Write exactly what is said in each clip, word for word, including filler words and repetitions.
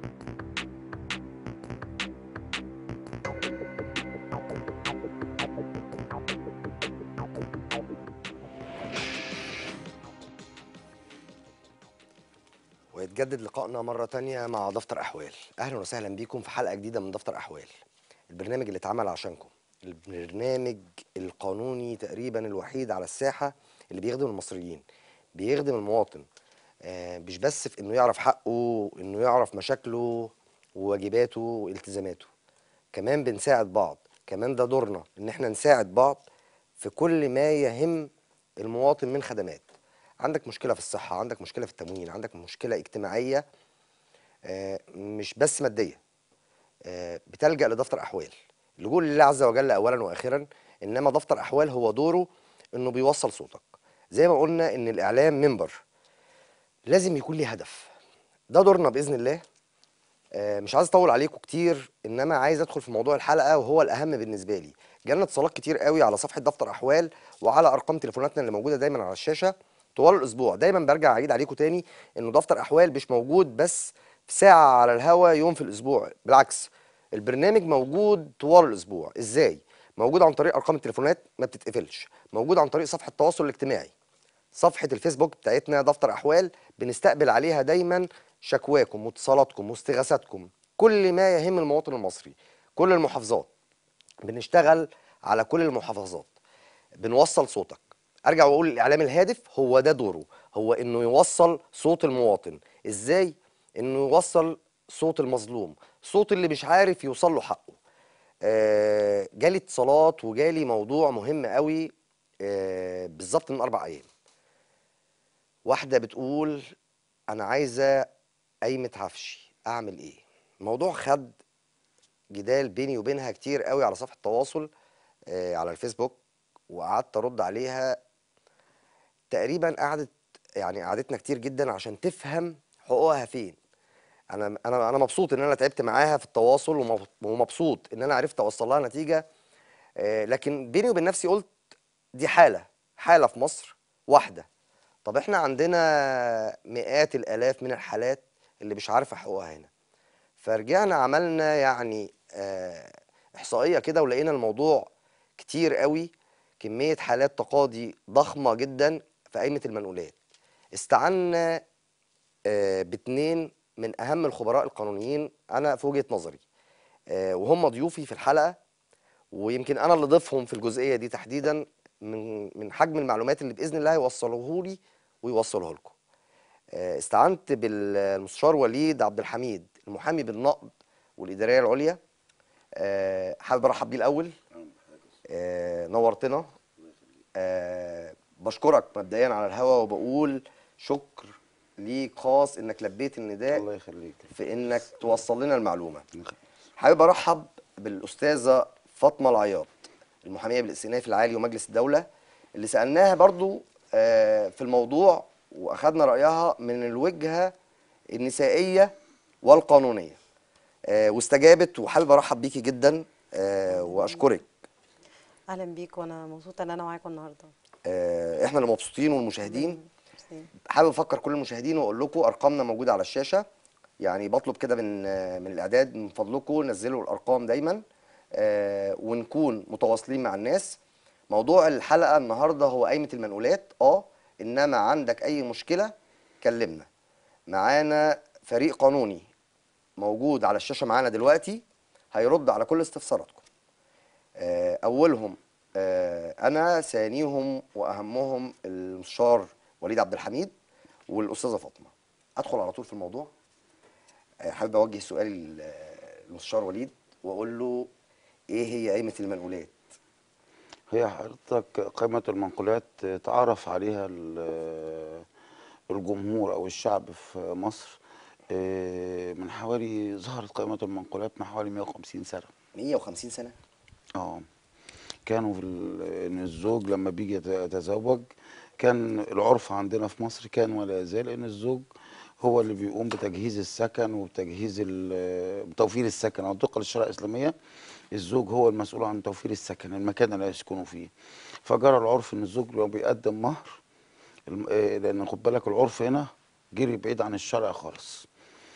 ويتجدد لقائنا مرة تانية مع دفتر أحوال. أهلا وسهلا بيكم في حلقة جديدة من دفتر أحوال، البرنامج اللي اتعمل عشانكم، البرنامج القانوني تقريبا الوحيد على الساحة اللي بيخدم المصريين، بيخدم المواطن. آه، مش بس في إنه يعرف حقه، إنه يعرف مشاكله وواجباته والتزاماته، كمان بنساعد بعض. كمان ده دورنا إن احنا نساعد بعض في كل ما يهم المواطن من خدمات. عندك مشكلة في الصحة، عندك مشكلة في التموين، عندك مشكلة اجتماعية، آه، مش بس مادية، آه، بتلجأ لدفتر أحوال. اللجوء لله عز وجل أولا وآخرا، إنما دفتر أحوال هو دوره إنه بيوصل صوتك. زي ما قلنا إن الإعلام منبر، لازم يكون ليه هدف. ده دورنا بإذن الله. آه، مش عايز أطول عليكم كتير، إنما عايز أدخل في موضوع الحلقة وهو الأهم بالنسبة لي. جالنا اتصالات كتير قوي على صفحة دفتر أحوال وعلى أرقام تليفوناتنا اللي موجودة دايما على الشاشة طوال الأسبوع. دايما برجع أعيد عليكم تاني إنه دفتر أحوال مش موجود بس في ساعة على الهوا يوم في الأسبوع، بالعكس البرنامج موجود طوال الأسبوع. إزاي؟ موجود عن طريق أرقام التليفونات ما بتتقفلش، موجود عن طريق صفحة التواصل الاجتماعي، صفحة الفيسبوك بتاعتنا دفتر أحوال، بنستقبل عليها دايما شكواكم واتصالاتكم واستغاثاتكم، كل ما يهم المواطن المصري، كل المحافظات. بنشتغل على كل المحافظات، بنوصل صوتك. ارجع واقول الاعلام الهادف هو ده دوره، هو انه يوصل صوت المواطن. ازاي؟ انه يوصل صوت المظلوم، صوت اللي مش عارف يوصل له حقه. آه، جالي اتصالات وجالي موضوع مهم قوي، آه، بالظبط من اربع ايام. واحده بتقول انا عايزه قايمه عفشي، اعمل ايه؟ الموضوع خد جدال بيني وبينها كتير قوي على صفحه التواصل آه، على الفيسبوك، وقعدت ارد عليها. تقريبا قعدت يعني قعدتنا كتير جدا عشان تفهم حقوقها فين. انا انا انا مبسوط ان انا تعبت معاها في التواصل، ومب- ومبسوط ان انا عرفت اوصل لها نتيجه. آه، لكن بيني وبين نفسي قلت دي حاله حاله في مصر واحده. طب احنا عندنا مئات الالاف من الحالات اللي مش عارفه حقوقها هنا. فرجعنا عملنا يعني آه، احصائيه كده، ولقينا الموضوع كتير قوي، كميه حالات تقاضي ضخمه جدا في قائمه المنقولات. استعنا آه، باتنين من اهم الخبراء القانونيين انا في وجهه نظري، آه، وهم ضيوفي في الحلقه، ويمكن انا اللي ضيفهم في الجزئيه دي تحديدا، من من حجم المعلومات اللي باذن الله هيوصلوه لي ويوصلوها لكم. آه، استعنت بالمستشار وليد عبد الحميد، المحامي بالنقض والاداريه العليا. آه، حابب ارحب بيه الاول. آه، نورتنا. آه، بشكرك مبدئيا على الهوا، وبقول شكر ليك خاص انك لبيت النداء الله يخليك. في انك توصل لنا المعلومه. حابب ارحب بالاستاذه فاطمه العياط، المحاميه بالاستئناف العالي ومجلس الدوله، اللي سالناها برضو آه، في الموضوع واخدنا رايها من الوجهه النسائيه والقانونيه، آه، واستجابت. وحابب ارحب بيكي جدا آه، واشكرك. اهلا بيك، وانا مبسوطه ان انا معاكم النهارده. آه، احنا اللي مبسوطين ربنا والمشاهدين. يخليك. ميرسي. حابب افكر كل المشاهدين واقول لكم ارقامنا موجوده على الشاشه. يعني بطلب كده من من الاعداد من فضلكم نزلوا الارقام دايما، آه، ونكون متواصلين مع الناس. موضوع الحلقه النهارده هو قائمه المنقولات. اه انما عندك اي مشكله كلمنا. معانا فريق قانوني موجود على الشاشه معانا دلوقتي هيرد على كل استفساراتكم. آه، اولهم آه، انا، ثانيهم واهمهم المستشار وليد عبد الحميد والاستاذه فاطمه. ادخل على طول في الموضوع. آه، حابب اوجه سؤالي للمستشار وليد واقول له ايه هي قائمه المنقولات؟ هي حضرتك قائمة المنقولات تعرف عليها ال- الجمهور أو الشعب في مصر. آه، من حوالي ظهرت قائمة المنقولات من حوالي مئة وخمسين سنة. مئة وخمسين سنه؟ اه كانوا في ال- ان الزوج لما بيجي يت- يتزوج، كان العرف عندنا في مصر كان ولا يزال ان الزوج هو اللي بيقوم بتجهيز السكن وبتجهيز ال- بتوفير السكن، او طبقا للشريعه الاسلاميه الزوج هو المسؤول عن توفير السكن، المكان اللي يسكنوا فيه. فجرى العرف ان الزوج لو بيقدم مهر، الم- آه، لان خد بالك العرف هنا جري بعيد عن الشرع خالص.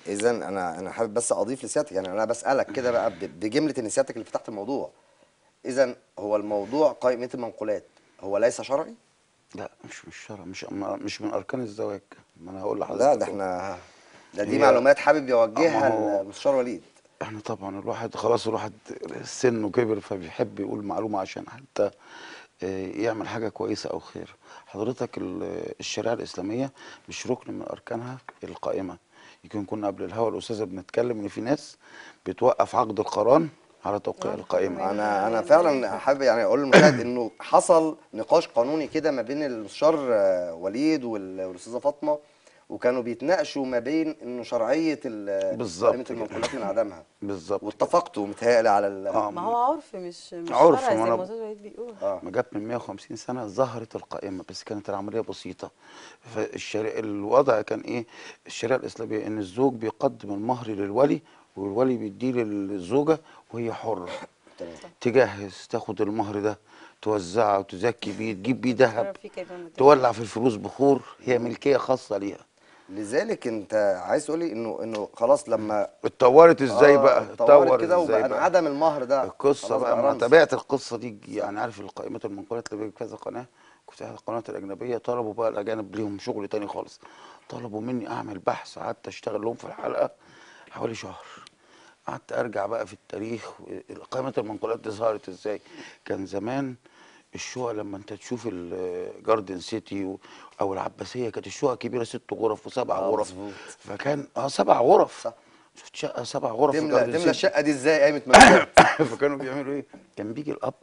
اذا انا انا حابب بس اضيف لسيادتك، يعني انا بسالك كده بقى ب- بجمله ان سيادتك اللي فتحت الموضوع. اذا هو الموضوع قائمه المنقولات هو ليس شرعي؟ لا، مش مش شرع، مش مش من اركان الزواج. ما انا هقول لا ده لحضرتك اهو. احنا، ده دي هي معلومات حابب ما يوجهها هو المستشار وليد. احنا طبعا الواحد خلاص، الواحد سنه كبر فبيحب يقول معلومة عشان حتى آه، يعمل حاجة كويسة أو خير. حضرتك ال- الشريعة الإسلامية مش ركن من أركانها القائمة. يمكن كنا قبل الهوا الأستاذة بنتكلم إن في ناس بتوقف عقد القران على توقيع اه القائمة. الحكم انا انا بين فعلا الآية. حابب يعني اقول للمشاهد انه حصل نقاش قانوني كده ما بين المستشار آه، وليد وال- والاستاذه فاطمه، وكانوا بيتناقشوا ما بين انه شرعيه ال- قائمه بالظبط كده. المنقولات من عدمها، بالظبط كده. واتفقتوا متهيألي على ال اه ما هو عرف مش مش عرف. شرع ما زي ما انا استاذ وليد بيقول. اه ما جت من مية وخمسين سنة ظهرت القائمة، بس كانت العملية بسيطة. فالشريعة الوضع كان ايه؟ الشريعة الإسلامية ان الزوج بيقدم المهر للولي، والولي بيديه للزوجة، وهي حرة تمام. صح. تجهز تاخد المهر ده، توزعه وتزكي بيه، تجيب بيه ذهب، تصرف فيه كده ما تولع تفرقش. في الفلوس بخور، هي ملكية خاصة ليها. لذلك انت عايز تقولي انه انه خلاص لما اتطورت ازاي اه بقى؟ اتطورت اتطور كده ازاي وبقى بقى؟ انعدم المهر ده القصه خلاص بقى، بقى ما رمز. تابعت القصه دي صح. يعني. عارف القائمات المنقولات اللي بيجي كذا قناه، كنت احد القنوات الاجنبيه، طلبوا بقى الاجانب ليهم شغل تاني خالص، طلبوا مني اعمل بحث، قعدت اشتغل لهم في الحلقه حوالي شهر. قعدت ارجع بقى في التاريخ، قائمه المنقولات دي ظهرت ازاي. كان زمان الشقق لما انت تشوف الجاردن سيتي و- او العباسيه، كانت الشقق كبيره، ست غرف وسبع اه غرف. مظبوط. فكان اه سبع غرف. صح. شفت شقه سبع غرف في تملى جاردن تملى سيتي. الشقه دي ازاي قايمه منقولات؟ فكانوا بيعملوا ايه؟ كان بيجي الاب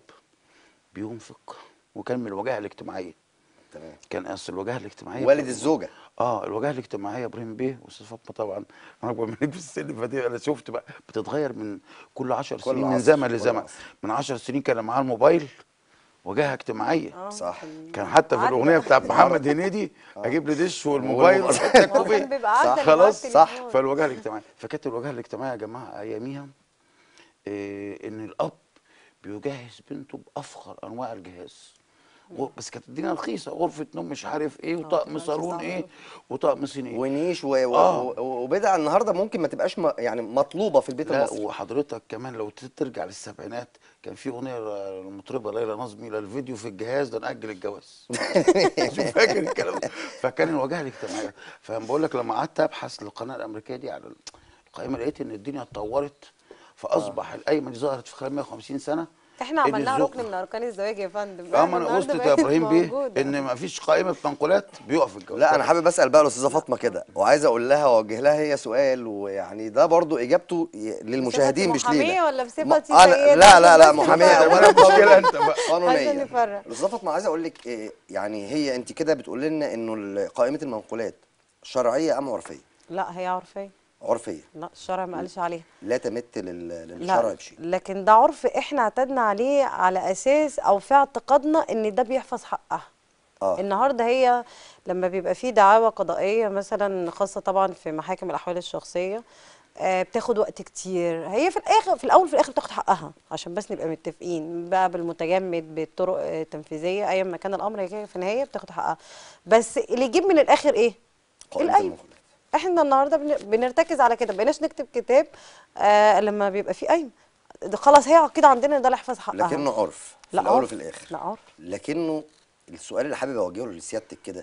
بينفق، وكان من الوجاهه الاجتماعيه. تمام. كان اصل الوجاهه الاجتماعيه والد بتبقى موجودة. الزوجه. اه الوجاهه الاجتماعيه ابراهيم بيه واستاذ فاطمه طبعا، انا اكبر منك في السن، فدي انا شفت بقى بتتغير من كل عشر كل سنين، من عصر زمن كل لزمن. عصر. من عشر سنين كان معاه الموبايل، وجاهه اجتماعيه. اه صح. كان كان حتى في عدى. الاغنيه بتاعت النهارده محمد هنيدي، اه اجيب لي دش والموبايل والموبايل. وحط ما هو الكوبيه. كان بيبقى عدى صح اللي معاه خلاص. صح. التليفون. فالوجاهه الاجتماعيه، فكانت الوجاهه الاجتماعيه يا جماعه اياميها إيه؟ ان الاب بيجهز بنته بافخر انواع الجهاز. غر- بس كانت الدنيا رخيصه، غرفه نوم مش عارف ايه، اه وطقم دلوقتي صالون صعب ايه، قوي. وطقم صيني ايه. ونيش و... و... اه و... وبدع النهارده ممكن ما تبقاش م... يعني مطلوبه في البيت لا، المصري. وحضرتك كمان لو ت- ترجع للسبعينات، كان في اغنيه للمطربه ليلى نظمي، لا الفيديو في الجهاز ده نأجل الجواز. شوف فاكر الكلام ده؟ فكان الوجاهه الاجتماعيه. فانا بقول لك لما قعدت ابحث للقناه الامريكيه دي على القائمه، لقيت ان الدنيا اتطورت، اه فاصبح القايمه دي ظهرت في خلال مية وخمسين سنه. احنا ان عملناها الذوق ركن من اركان الزواج يا فندم، اه احنا ما انا النهارده وصلت يا بقت ابراهيم بيه موجوده. ان ما فيش قائمه منقولات بيقف الجواز. لا انا طب حابب اسال بقى الاستاذه لا فاطمه كده، وعايز اقول لها واوجه لها هي سؤال، ويعني ده برضو اجابته ي- بصفتي للمشاهدين مش لينا. محاميه ولا ما بصفتي انا سيده لا لا عشان لا بس شوف انت محاميه تعمل وانا لك مشكله قانونيه انت بقى. عشان قانونيه. نفرق. الاستاذه فاطمه عايز اقول لك إيه، يعني هي انت كده بتقول لنا انه ال- قائمه المنقولات شرعيه ام عرفيه؟ لا هي عرفيه. عرفيه. لا الشرع ما قالش عليها. لا تمت لل- لا للشرع بشيء. لكن ده عرف احنا اعتدنا عليه على اساس او في اعتقادنا ان ده بيحفظ حقها. اه النهارده هي لما بيبقى في دعاوى قضائيه مثلا، خاصه طبعا في محاكم الاحوال الشخصيه، آه، بتاخد وقت كتير. هي في الاخر في الاول في الاخر بتاخد حقها، عشان بس نبقى متفقين بقى بالمتجمد بالطرق آه، التنفيذيه ايا ما كان الامر، هي في النهايه بتاخد حقها. بس اللي يجيب من الاخر ايه؟ قائمه القايمه. المنقولات. احنا النهارده بن- بنرتكز على كده، بقيناش نكتب كتاب آه لما بيبقى فيه قايمه. ده خلاص هي كده عندنا ان ده اللي يحفظ حقها. لكنه عرف في لا الاول عرف. وفي الاخر. لا عرف. لكنه السؤال اللي حابب اوجهه لسيادتك كده،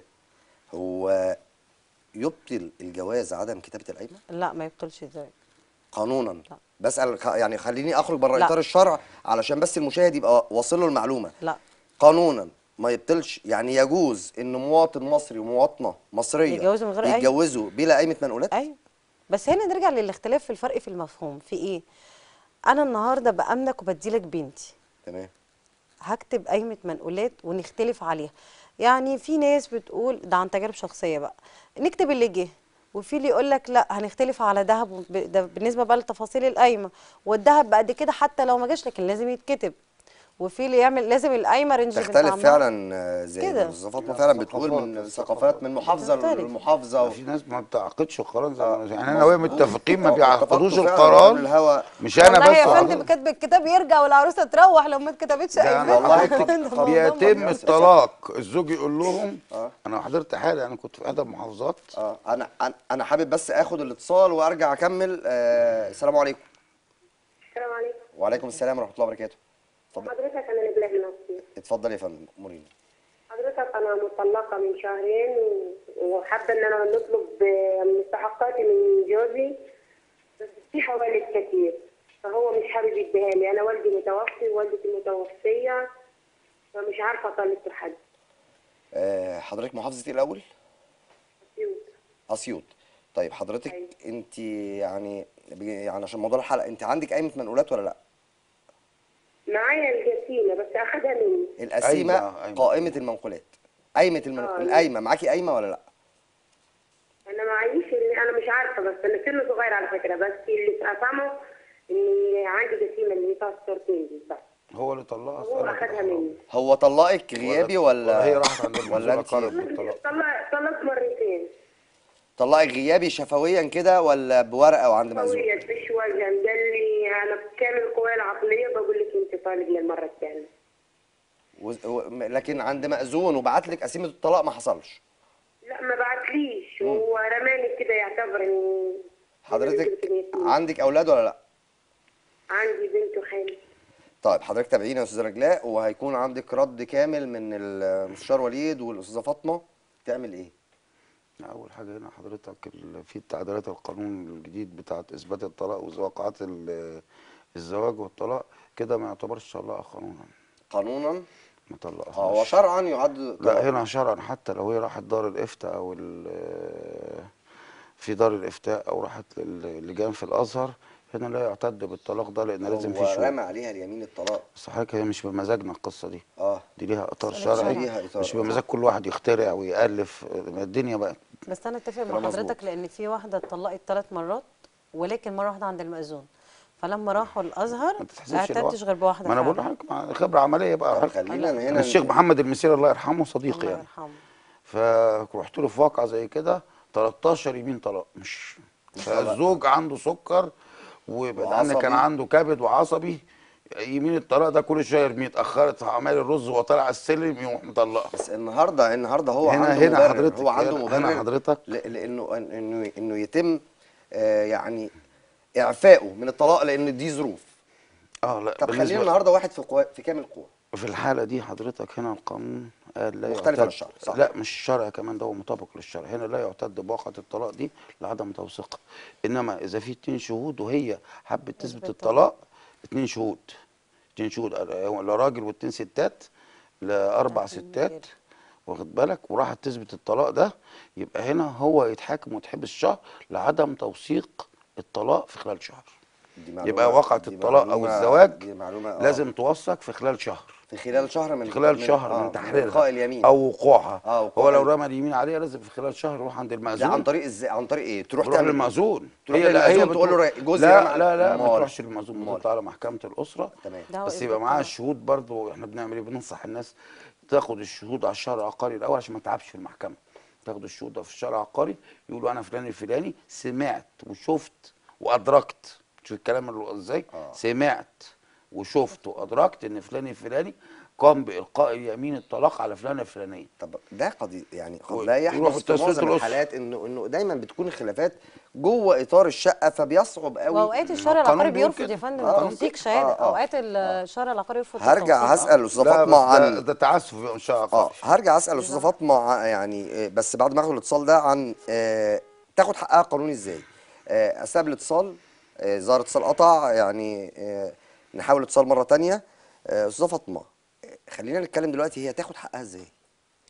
هو يبطل الجواز عدم كتابه القايمه لا ما يبطلش ازاي. قانونا؟ لا. بسال خ- يعني خليني اخرج بره لا. اطار الشرع علشان بس المشاهد يبقى واصل له المعلومه. لا قانونا ما يبطلش، يعني يجوز ان مواطن مصري ومواطنه مصريه يتجوزوا من غير قايمه. يتجوزوا بلا قايمه منقولات؟ ايوه. بس هنا نرجع للاختلاف في الفرق في المفهوم في ايه. انا النهارده بامنك وبديلك بنتي، تمام. هكتب قايمه منقولات ونختلف عليها. يعني في ناس بتقول ده عن تجارب شخصيه بقى، نكتب اللي جه، وفي اللي يقول لك لا هنختلف على ذهب وب- ده بالنسبه بقى لتفاصيل القايمه، والذهب بقد كده حتى لو ما جاش لكن لازم يتكتب. وفي اللي يعمل لازم القايمه رينج بنت تختلف عمها فعلا آه، زي كده. ما استاذه فاطمه لا، فعلا بتقول، ثقافات من الثقافات ثقافات من محافظه بتختلف. لمحافظه ده و... في ناس ما بتعقدش القرار زي آه ما يعني انا وهي مظبوط. متفقين ما اه بيعقدوش اتفقتوا فعلا قبل القرار. الهوا. مش انا والله بس يا وحضرتك. فندم كاتب الكتاب يرجع والعروسه تروح لو ما اتكتبتش ده انا والله قيمتها. كتب- ده خلاص. موضوع بيتم مهم. الطلاق الزوج يقول لهم. اه انا حضرت حاله، انا كنت في احدى المحافظات. اه انا انا أنا حابب بس اخد الاتصال وارجع اكمل. آه السلام عليكم. السلام عليكم. وعليكم السلام ورحمه الله وبركاته. اتفضل. حضرتك انا نبيله نفسي. اتفضل يا فندم امورينا. حضرتك انا مطلقه من شهرين و- وحابه ان انا نطلب مستحقاتي من جوزي، بس في حوالي كتير فهو مش حابب يديها لي. انا والدي متوفي ووالدتي متوفيه فمش عارفه اطالب حد. آه حضرتك محافظه ايه الاول؟ أسيوط. اسيوط. طيب حضرتك أيوة. انت يعني يعني عشان موضوع الحلقه، انت عندك قايمه منقولات ولا لا؟ معايا الجسيمه بس اخدها مني. القسيمه قايمة- قايمة. قائمه المنقولات. قايمه المن... آه. القايمه معاكي قايمه ولا لا؟ انا معيش اللي انا مش عارفه، بس انا سن صغير على فكره، بس اللي افهمه اني عندي جسيمه اللي فيها الصورتين دي بس. هو اللي طلقها. هو اسألك اخدها الحرام. مني. هو طلقك غيابي ولا ولا هي راحت عند ولا المنزل انت قررت بالطلاق؟ طلق طلقت مرتين. طلقك غيابي شفويا كده ولا بورقه وعند مأذون؟ قوية مش وجه، قال لي انا بكامل قواي العقليه بقول لك انت طالق للمره الثانيه. و... و... لكن عند مأذون وبعت لك قسيمه الطلاق ما حصلش. لا ما بعتليش، هو رماني كده يعتبر ان حضرتك عندك اولاد ولا لا؟ عندي بنت وخالي. طيب حضرتك تابعينا يا استاذه رجلاء، وهيكون عندك رد كامل من المستشار وليد والاستاذه فاطمه. تعمل ايه؟ اول حاجه هنا حضرتك ال- في تعديلات القانون الجديد بتاعه اثبات الطلاق ووقعات ال- الزواج والطلاق، كده ما يعتبرش طلاق قانونا. قانونا ما طلقهاش. هو شرعا يعد طلاق. لا هنا شرعا، حتى لو هي راحت دار الافتاء او ال- في دار الافتاء او راحت للجان في الازهر، هنا لا يعتد بالطلاق ده لان لازم في هو شهود. رمى عليها اليمين الطلاق. بس حضرتك هي مش بمزاجنا القصه دي. اه دي ليها اطار مسألة شرعي. شرع. ليها إطار، مش آه. بمزاج كل واحد يخترع ويألف. الدنيا بقى بس انا اتفق مع كلام حضرتك مظبوط. لان في واحده اتطلقت ثلاث مرات ولكن مره واحده عند المأذون، فلما راحوا الازهر ما تتحسبش ما الوقت. اعتدتش غير بواحده ما انا بقول فعلا. لحضرتك مع خبره عمليه بقى. طب حضرتك. خلينا هنا انا الشيخ محمد المسيري الله يرحمه صديقي الله يعني. يرحمه. فرحت له في واقعه زي كده تلتاشر يمين طلاق. مش فالزوج عنده سكر وبعد عنه كان وعصبي. عنده كبد وعصبي. يمين الطلاق ده كل شويه يرميه، اتاخرت في عمال الرز وهو طالع على السلم يروح مطلقها. بس النهارده النهارده هو هنا- عنده هنا مبرر. حضرتك- هو عنده هنا- هنا مبرر حضرتك- ل- لانه انه انه يتم آه يعني اعفائه من الطلاق لان دي ظروف. اه لا طب خلينا بالنسبه النهارده واحد في قوة في كامل قوه. في الحالة دي حضرتك هنا القانون قال لا مختلف عن يعتد. الشرع، صح؟ لا مش الشرع كمان، ده هو مطابق للشرع. هنا لا يعتد بواقعة الطلاق دي لعدم توثيقها. انما اذا في اتنين شهود وهي حبت تثبت تثبت الطلاق، اتنين شهود اتنين شهود لا راجل واتنين ستات، لاربع ستات، واخد بالك، وراحت تثبت الطلاق ده، يبقى هنا هو يتحاكم ويتحبس شهر لعدم توثيق الطلاق في خلال شهر. دي معلومة- يبقى واقعة دي الطلاق او معلومة- الزواج دي معلومة آه. لازم توثق في خلال شهر. في خلال شهر من في خلال من شهر آه من من تحريرها القاء اليمين او وقوعها. اه وقوع هو لو ال- رمى اليمين عليها لازم في خلال شهر يروح عند ده المأذون. عن طريق ازاي؟ عن طريق ايه؟ تروح تروح تعمل إيه؟ للمأذون. تروح هي لا هي للمأذون تقول له بتروح- رأي- جوزي رمى لا على- لا لا ما أمال. تروحش للمأذون، أمال. بتطلع على محكمة الأسرة. تمام. ده هو بس إثبات يبقى معاها طلاق. الشهود برضه. احنا بنعمل ايه؟ بننصح الناس تاخد الشهود على الشهر العقاري الأول عشان ما تتعبش في المحكمة. تاخد الشهود ده في الشهر العقاري، يقولوا أنا فلان الفلاني سمعت وشفت وأدركت. شوف الكلام اللي ازاي؟ آه. سمعت وشفت وأدركت إن فلان الفلاني قام بإلقاء يمين الطلاق على فلانة الفلانية. طب ده قد يعني قد و- لا يروح يحدث في التسوية معظم الأسرة. الحالات انه انه دايما بتكون الخلافات جوه اطار الشقه، فبيصعب قوي. واوقات الشرع القانون العقاري بيقول بيرفض كده. يا فندم آه. توثيق شهاده، آه، آه. اوقات الشرع العقاري يرفض هرجع التوثيق. هسال استاذه لا فاطمه بس ده, عن ده تعسف ان شاء الله. اه هرجع اسال استاذه فاطمه ع- يعني آه، بس بعد ما اخد الاتصال ده عن آه، تاخد حقها قانوني ازاي. آه، استقبل الاتصال. آه، ظهر اتصال قطع يعني. آه، نحاول اتصال مره تانية. آه، استاذه فاطمه، آه، خلينا نتكلم دلوقتي، هي تاخد حقها ازاي؟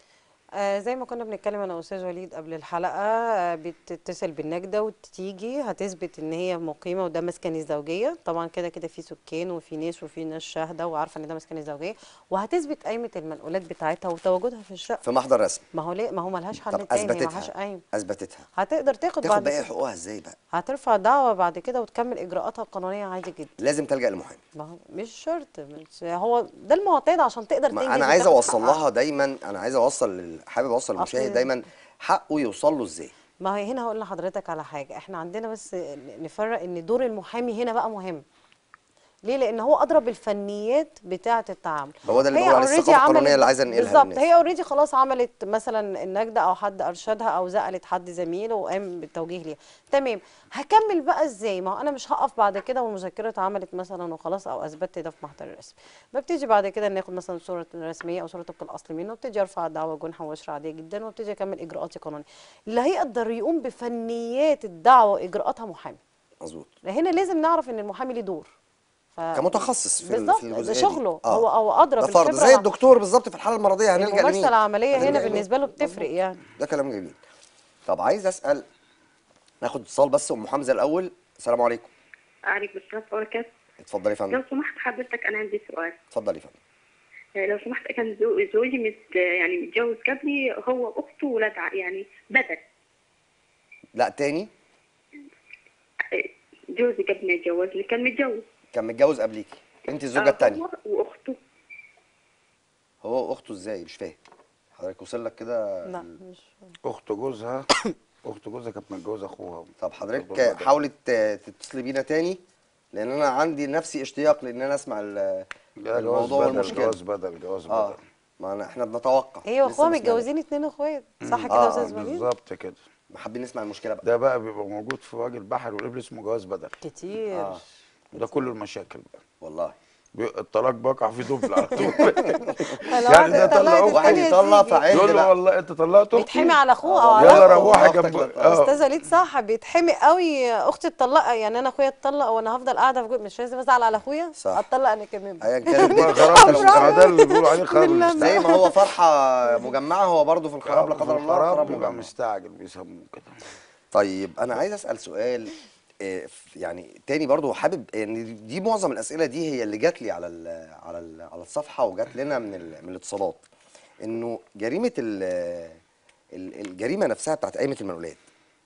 آه زي ما كنا بنتكلم انا واستاذ وليد قبل الحلقه، آه بتتصل بالنجده وتيجي هتثبت ان هي مقيمه وده مسكن الزوجيه، طبعا كده كده في سكان وفي ناس وفي ناس شاهده وعارفه ان ده مسكن الزوجيه، وهتثبت قائمه المنقولات بتاعتها وتواجدها في الشقه. في محضر رسمي. ما هو ليه، ما هو ملهاش طب حل تاني، معهاش اثبتتها قايمه. اثبتتها هتقدر تاخد تاخد بعد باقي كده، حقوقها ازاي بقى؟ هترفع دعوه بعد كده وتكمل اجراءاتها القانونيه عادي جدا. لازم تلجأ لمحامي. ما هو مش شرط، مش هو ده المعتاد عشان تقدر ما تنجز انا عايز وتاخد اوصل حقها. لها دايما، انا عايز اوصل لل- حابب اوصل للمشاهد اصل دايما حقه يوصل له ازاي. ما هي هنا هقول لحضرتك على حاجه، احنا عندنا بس نفرق ان دور المحامي هنا بقى مهم. ليه؟ لان هو ادرى بالفنيات بتاعه التعامل. هو ده اللي هي بنقول عليه اوريدي الثقافه القانونيه عملت اللي ده عايزه ننقلها بالظبط، للناس. هي اوريدي خلاص عملت مثلا النجده او حد ارشدها او زقلت حد زميله وقام بالتوجيه ليها، تمام. هكمل بقى ازاي؟ ما هو انا مش هقف بعد كده والمذكره اتعملت مثلا وخلاص او اثبتت ده في محضر الرسم. ببتدي بعد كده ناخد مثلا صوره رسميه او صوره طبق الاصل منه، وابتدي ارفع دعوى جنحه مباشره عاديه جدا، وابتدي اكمل اجراءاتي قانونيه. اللي هيقدر يقوم بفنيات الدعوه واجراءاتها محامي. مظبوط. هنا لازم نعرف ان المحامي ليه دور. ف... كمتخصص في ال- بالظبط، في ده الجزئيه دي. شغله، اه هو هو ادرى ده فرض بالخبره زي الع- الدكتور بالظبط. في الحاله المرضيه هنلجأ لمين؟ الممارسه العمليه هنلجأ هنا لمين؟ بالنسبه له بتفرق مظبوط. يعني. ده كلام جميل. طب عايز اسال، ناخد اتصال بس ام حمزه الاول. السلام عليكم. عليكم السلام ورحمة الله وبركاته. اتفضلي يا فندم. لو سمحت حضرتك أنا عندي سؤال. اتفضلي يا فندم. آه، لو سمحت، كان زو- زوجي مت يعني متجوز قبلي، هو أخته ولاد ع- يعني بدل. لا تاني. آه، جوزي قبل ما يتجوزني كان متجوز. كان متجوز قبليكي، انت الزوجه آه، الثانيه. هو وأخته. هو واخته ازاي؟ مش فاهم حضرتك. وصل لك كده لا ال- مش اخت جوزها اخت جوزها كانت متجوزه اخوها. طب دكتور حضرتك بدر. حاولي ت- تتصلي بينا تاني، لان انا عندي نفسي اشتياق لان انا اسمع ال- لا، جواز الموضوع بدل والمشكله. جواز بدل جواز اه بدل. ما أنا احنا بنتوقع. هي واخوها لسه ما سمعناش. متجوزين اتنين اخوات، صح كده آه، يا آه، استاذ وليد؟ بالظبط كده. حابين نسمع المشكله بقى. ده بقى بيبقى موجود في وجه البحر والابل، اسمه جواز بدل. كتير. اه ده كل المشاكل بقى. والله. بي- الطلاق بيقع في دبل على طول. فلو يعني واحدة ده طلع اتطلقت أخته. واحد التانية يطلع تيجي. فعند يقول له بقى. والله انت طلقت اختي. بيتحمي على اخوه آه، او على والله. يلا اخته. روحي أختك جنب. لا- اه استاذ وليد صح، بيتحمي قوي. اختي اتطلق، يعني انا اخويا اتطلق وانا هفضل قاعده في جو... مش لازم ازعل على اخويا، صح. اتطلق انا كمان. ايا كان ما خراب البيت. ما ده اللي بيقولوا عليه خراب بالله. زي المستعجل. ما هو فرحه مجمعه، هو برضه في الخراب لا في قدر الله الخراب خراب بيبقى مجمع. مستعجل بيسموه كده. طيب انا عايز اسال سؤال، آه، ف- يعني تاني برضو حابب ان دي معظم الاسئله دي هي اللي جات لي على ال على ال على الصفحه وجات لنا من ال من الاتصالات، انه جريمه ال ال- الجريمه نفسها بتاعت قائمه المنقولات.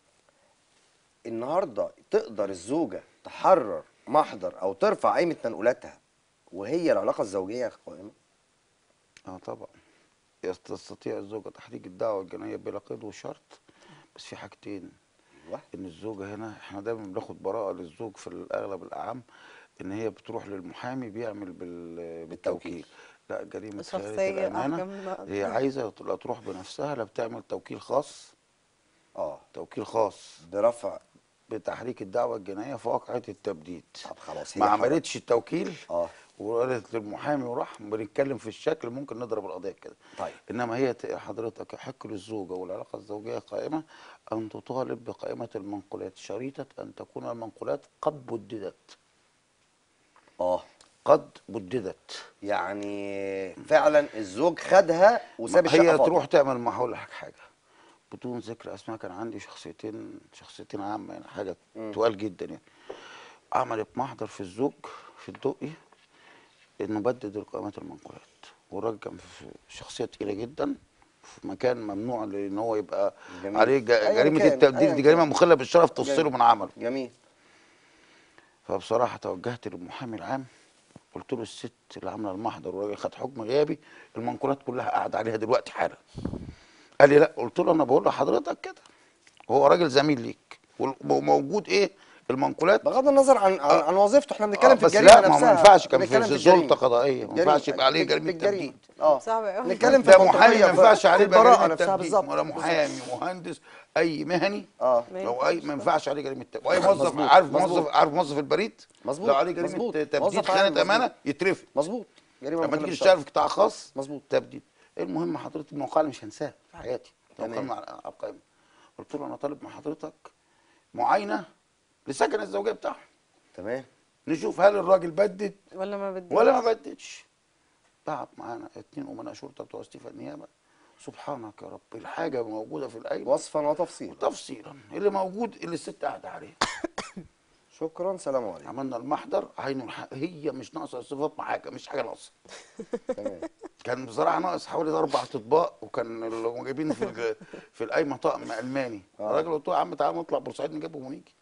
النهارده تقدر الزوجه تحرر محضر او ترفع قائمه منقولاتها وهي العلاقه الزوجيه قائمه؟ اه طبعا تستطيع الزوجة تحريك الدعوة الجنائية بلا قيد وشرط، بس في حاجتين. ايوه. ان الزوجة هنا احنا دايما بناخد براءة للزوج في الاغلب الاعم، ان هي بتروح للمحامي بيعمل بال- بالتوكيل. لا، جريمة خيانة شخصية الامانة أحكام. هي عايزة لا تروح بنفسها، لا بتعمل توكيل خاص. اه توكيل خاص برفع. بتحريك الدعوة الجنائية في واقعة التبديد. طب خلاص، هي ما حرة. عملتش التوكيل اه وقالت للمحامي وراح بنتكلم في الشكل، ممكن نضرب القضيه كده. طيب. انما هي ت- حضرتك يحق للزوجه والعلاقه الزوجيه قائمه ان تطالب بقائمه المنقولات، شريطه ان تكون المنقولات قد بددت. اه قد بددت. يعني فعلا الزوج خدها وساب الشقه هي فاضية. تروح تعمل ما هقول لك حاجه بدون ذكر اسماء. كان عندي شخصيتين شخصيتين عامه، يعني حاجه تقال جدا يعني. عملت محضر في الزوج في الدقي انه بدد القائمات المنقولات، والراجل كان في شخصيه تقيله جدا في مكان ممنوع ان هو يبقى جميل. عليه ج- أياً جريمه كان، التبديد. أياً دي جريمه كان. مخله بالشرف تفصله جميل. من عمله. جميل. فبصراحه توجهت للمحامي العام، قلت له الست اللي عامله المحضر والراجل خد حكم غيابي، المنقولات كلها قاعد عليها دلوقتي حالا. قال لي لا. قلت له انا بقول لحضرتك كده، هو راجل زميل ليك وموجود ايه المنقولات. بغض النظر عن عن, آه. عن وظيفته، احنا بنتكلم آه، في بس الجريمه لا، ما هو نفسها. ما ينفعش كان بنتكلم في الجريمة. سلطه قضائيه، ما الجريمة. ينفعش يبقى عليه في- جريمه في الجريمة. تبديد. اه صعب قوي. نتكلم في ده محامي المنطقيه، ما ينفعش في عليه يبقى البراءه جريمه نفسها تبديد، بالظبط. ولا بالظبط. محامي مهندس اي مهني اه ما لو اي ينفعش. ما ينفعش عليه جريمه تبديد. واي موظف مظبوط. عارف مظبوط. موظف عارف موظف البريد مظبوط. لو عليه جريمه مظبوط. تبديد موظف عام. خيانه مظبوط. امانه يترفد. مظبوط. جريمه لما مخالفة تيجي بالشرع. تشتغل في قطاع خاص مظبوط. تبديد. المهم حضرتك الموقع اللي مش هنساه في حياتي تمام. توقعنا على على القائمه. قلت له انا طالب من حضرتك معاينه لسكن الزوجيه بتاعهم، تمام. نشوف هل الراجل بدد ولا ما بدي ولا ما بددش. بعت معانا اتنين امناء شرطه بتوع استيفاء النيابه، سبحانك يا رب، الحاجه موجوده في القايمه وصفا وتفصيلا. تفصيلا، اللي موجود اللي الست قاعده عليه. شكرا، سلام عليكم. عملنا المحضر عين الحق، هي مش ناقصه صفات حاجه، مش حاجه ناقصه. تمام. كان بصراحه ناقص حوالي اربع اطباق، وكان اللي جايبين في الج- في القايمه طقم الماني. آه. الراجل قلت له يا عم تعالى نطلع بورسعيد نجيبهم ونيجي.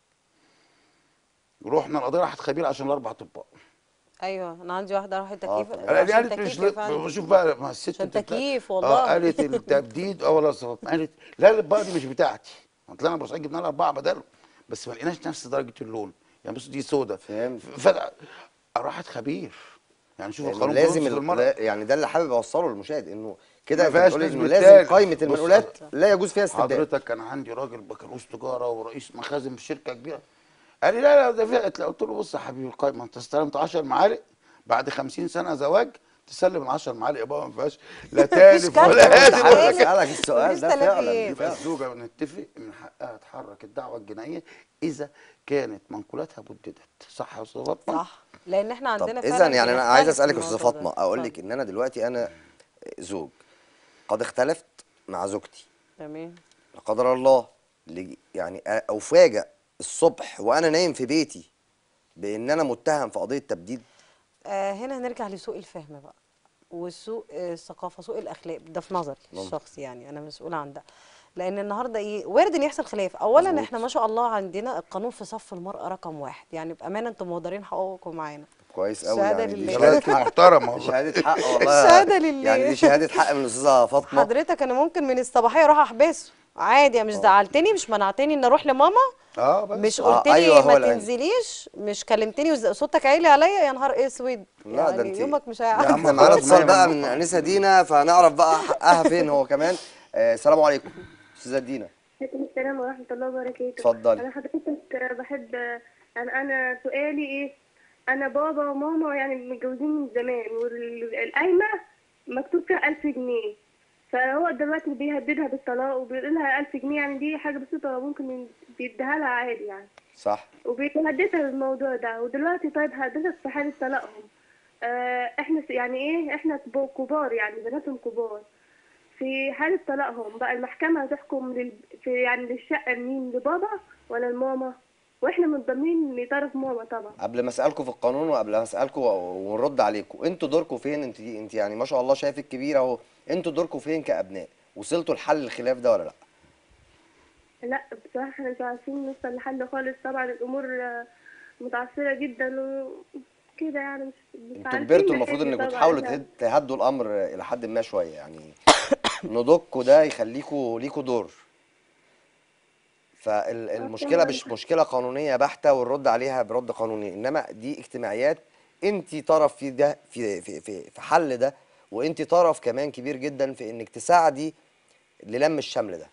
رحنا القضيه راحت خبير عشان الاربع اطباق. ايوه انا عندي واحده راحت تكييف تمام. قال- عشان قالت مش تكييف يا فندم. شوف بقى ما الست عشان بتاع- تكييف اه والله. قالت التبديد اه ولا صفات، قالت لا الاطباق دي مش بتاعتي. طلعنا بورسعيد جبنا لها اربعه بداله، بس ما لقيناش نفس درجه اللون، يعني بص دي سودا. فهمت. ف- راحت خبير، يعني شوف يعني القانون لازم بينصف ال... المرأة. لا- يعني ده اللي حابب اوصله للمشاهد، انه كده ما انت فيهاش بتقولي ناس انه بالتالي. لازم قائمه بص، المنقولات لا يجوز فيها استبدال. حضرتك كان عندي راجل بكالوريوس تجاره ورئيس مخازن في شركه كبيره، قال لي لا لا ده فيها. قلت له بص يا حبيبي القايمه انت استلمت عشر معالق، بعد خمسين سنه زواج تسلم ال عشر معالق بقى ما فيهاش لا تالف كارت ولا ولا كنت هادم حابب ولا تالف. كده. اسالك السؤال مفيش ده تلافي فعلا ايه؟ يبقى فعلا. الزوجه بنتفق من حقها تحرك الدعوه الجنائيه اذا كانت منقولاتها بددت، صح يا استاذ فاطمه؟ صح، لان احنا طب عندنا اذا فعلا يعني انا عايز بنختلف في اسالك يا استاذه الموضوع ده. فاطمه، اقول لك اتفضل. ان انا دلوقتي انا زوج قد اختلفت مع زوجتي، تمام. لا قدر الله، لج- يعني أ- افاجئ الصبح وانا نايم في بيتي بان انا متهم في قضيه تبديد. آه هنا هنرجع لسوء الفهم بقى، وسوء آه، الثقافه، سوء الاخلاق، ده في نظري ممكن. الشخصي، يعني انا مسؤوله عن ده. لان النهارده ايه، وارد ان يحصل خلاف. اولا مظبوط. احنا ما شاء الله عندنا القانون في صف المراه رقم واحد، يعني بامانه انتم مهدرين حقوقكم معانا. كويس قوي، الشهاده يعني دي لله. شهاده بلدنا حق. محترمه دي والله. شهاده حق والله. الشهاده لله. يعني دي شهاده حق من الاستاذه فاطمه. حضرتك انا ممكن من الصباحيه اروح احبسه عادي، مش زعلتني، مش منعتني ان اروح لماما، اه بس مش آه، قلت لي أيوة هو ما العين. تنزليش، مش كلمتني وز- صوتك عالي عليا، يا نهار اسود. لا ده يعني انت يومك مش يا عم هيعدي. احنا معانا خلاص، ما اتصال هي بقى من ممنوعة. انسه دينا، فنعرف بقى حقها فين هو كمان. آه، السلام عليكم استاذه دينا. عليكم السلام ورحمة الله وبركاته. اتفضلي. أنا حضرتك بحب، أنا أنا سؤالي إيه؟ أنا بابا وماما يعني متجوزين من زمان، والقايمة مكتوب فيها ألف جنيه، فهو دلوقتي بيهددها بالطلاق وبيقول لها ألف جنيه، يعني دي حاجة بسيطة ممكن بيديها لها عادي يعني، صح. وبيهددها بالموضوع ده. ودلوقتي طيب هددت في حالة طلاقهم، آه إحنا س- يعني إيه، إحنا كبو- كبار يعني بناتهم كبار، في حالة طلاقهم بقى المحكمة هتحكم لل... في يعني للشقة مين، لبابا ولا لماما؟ واحنا منضمين لطرف ماما طبعا. قبل ما اسالكم في القانون وقبل ما اسالكم ونرد عليكم، انتوا دوركم فين؟ انت انت يعني ما شاء الله شايفك كبيره اهو، انتوا دوركم فين كابناء؟ وصلتوا لحل الخلاف ده ولا لا؟ لا بصراحة احنا مش عارفين نوصل لحل خالص، طبعا الأمور آه، متعثرة جدا وكده يعني، مش مش انتوا عارفين كبرتوا، المفروض نحل انكم طبعا. تحاولوا احنا تهد- تهدوا الامر الى حد ما شويه، يعني نضوجكم ده يخليكوا ليكوا دور. فالمشكله طبعا مش مشكله قانونيه بحته والرد عليها برد قانوني، انما دي اجتماعيات. انت طرف في ده، في في في, في حل ده، وانت طرف كمان كبير جدا في انك تساعدي للم الشمل ده.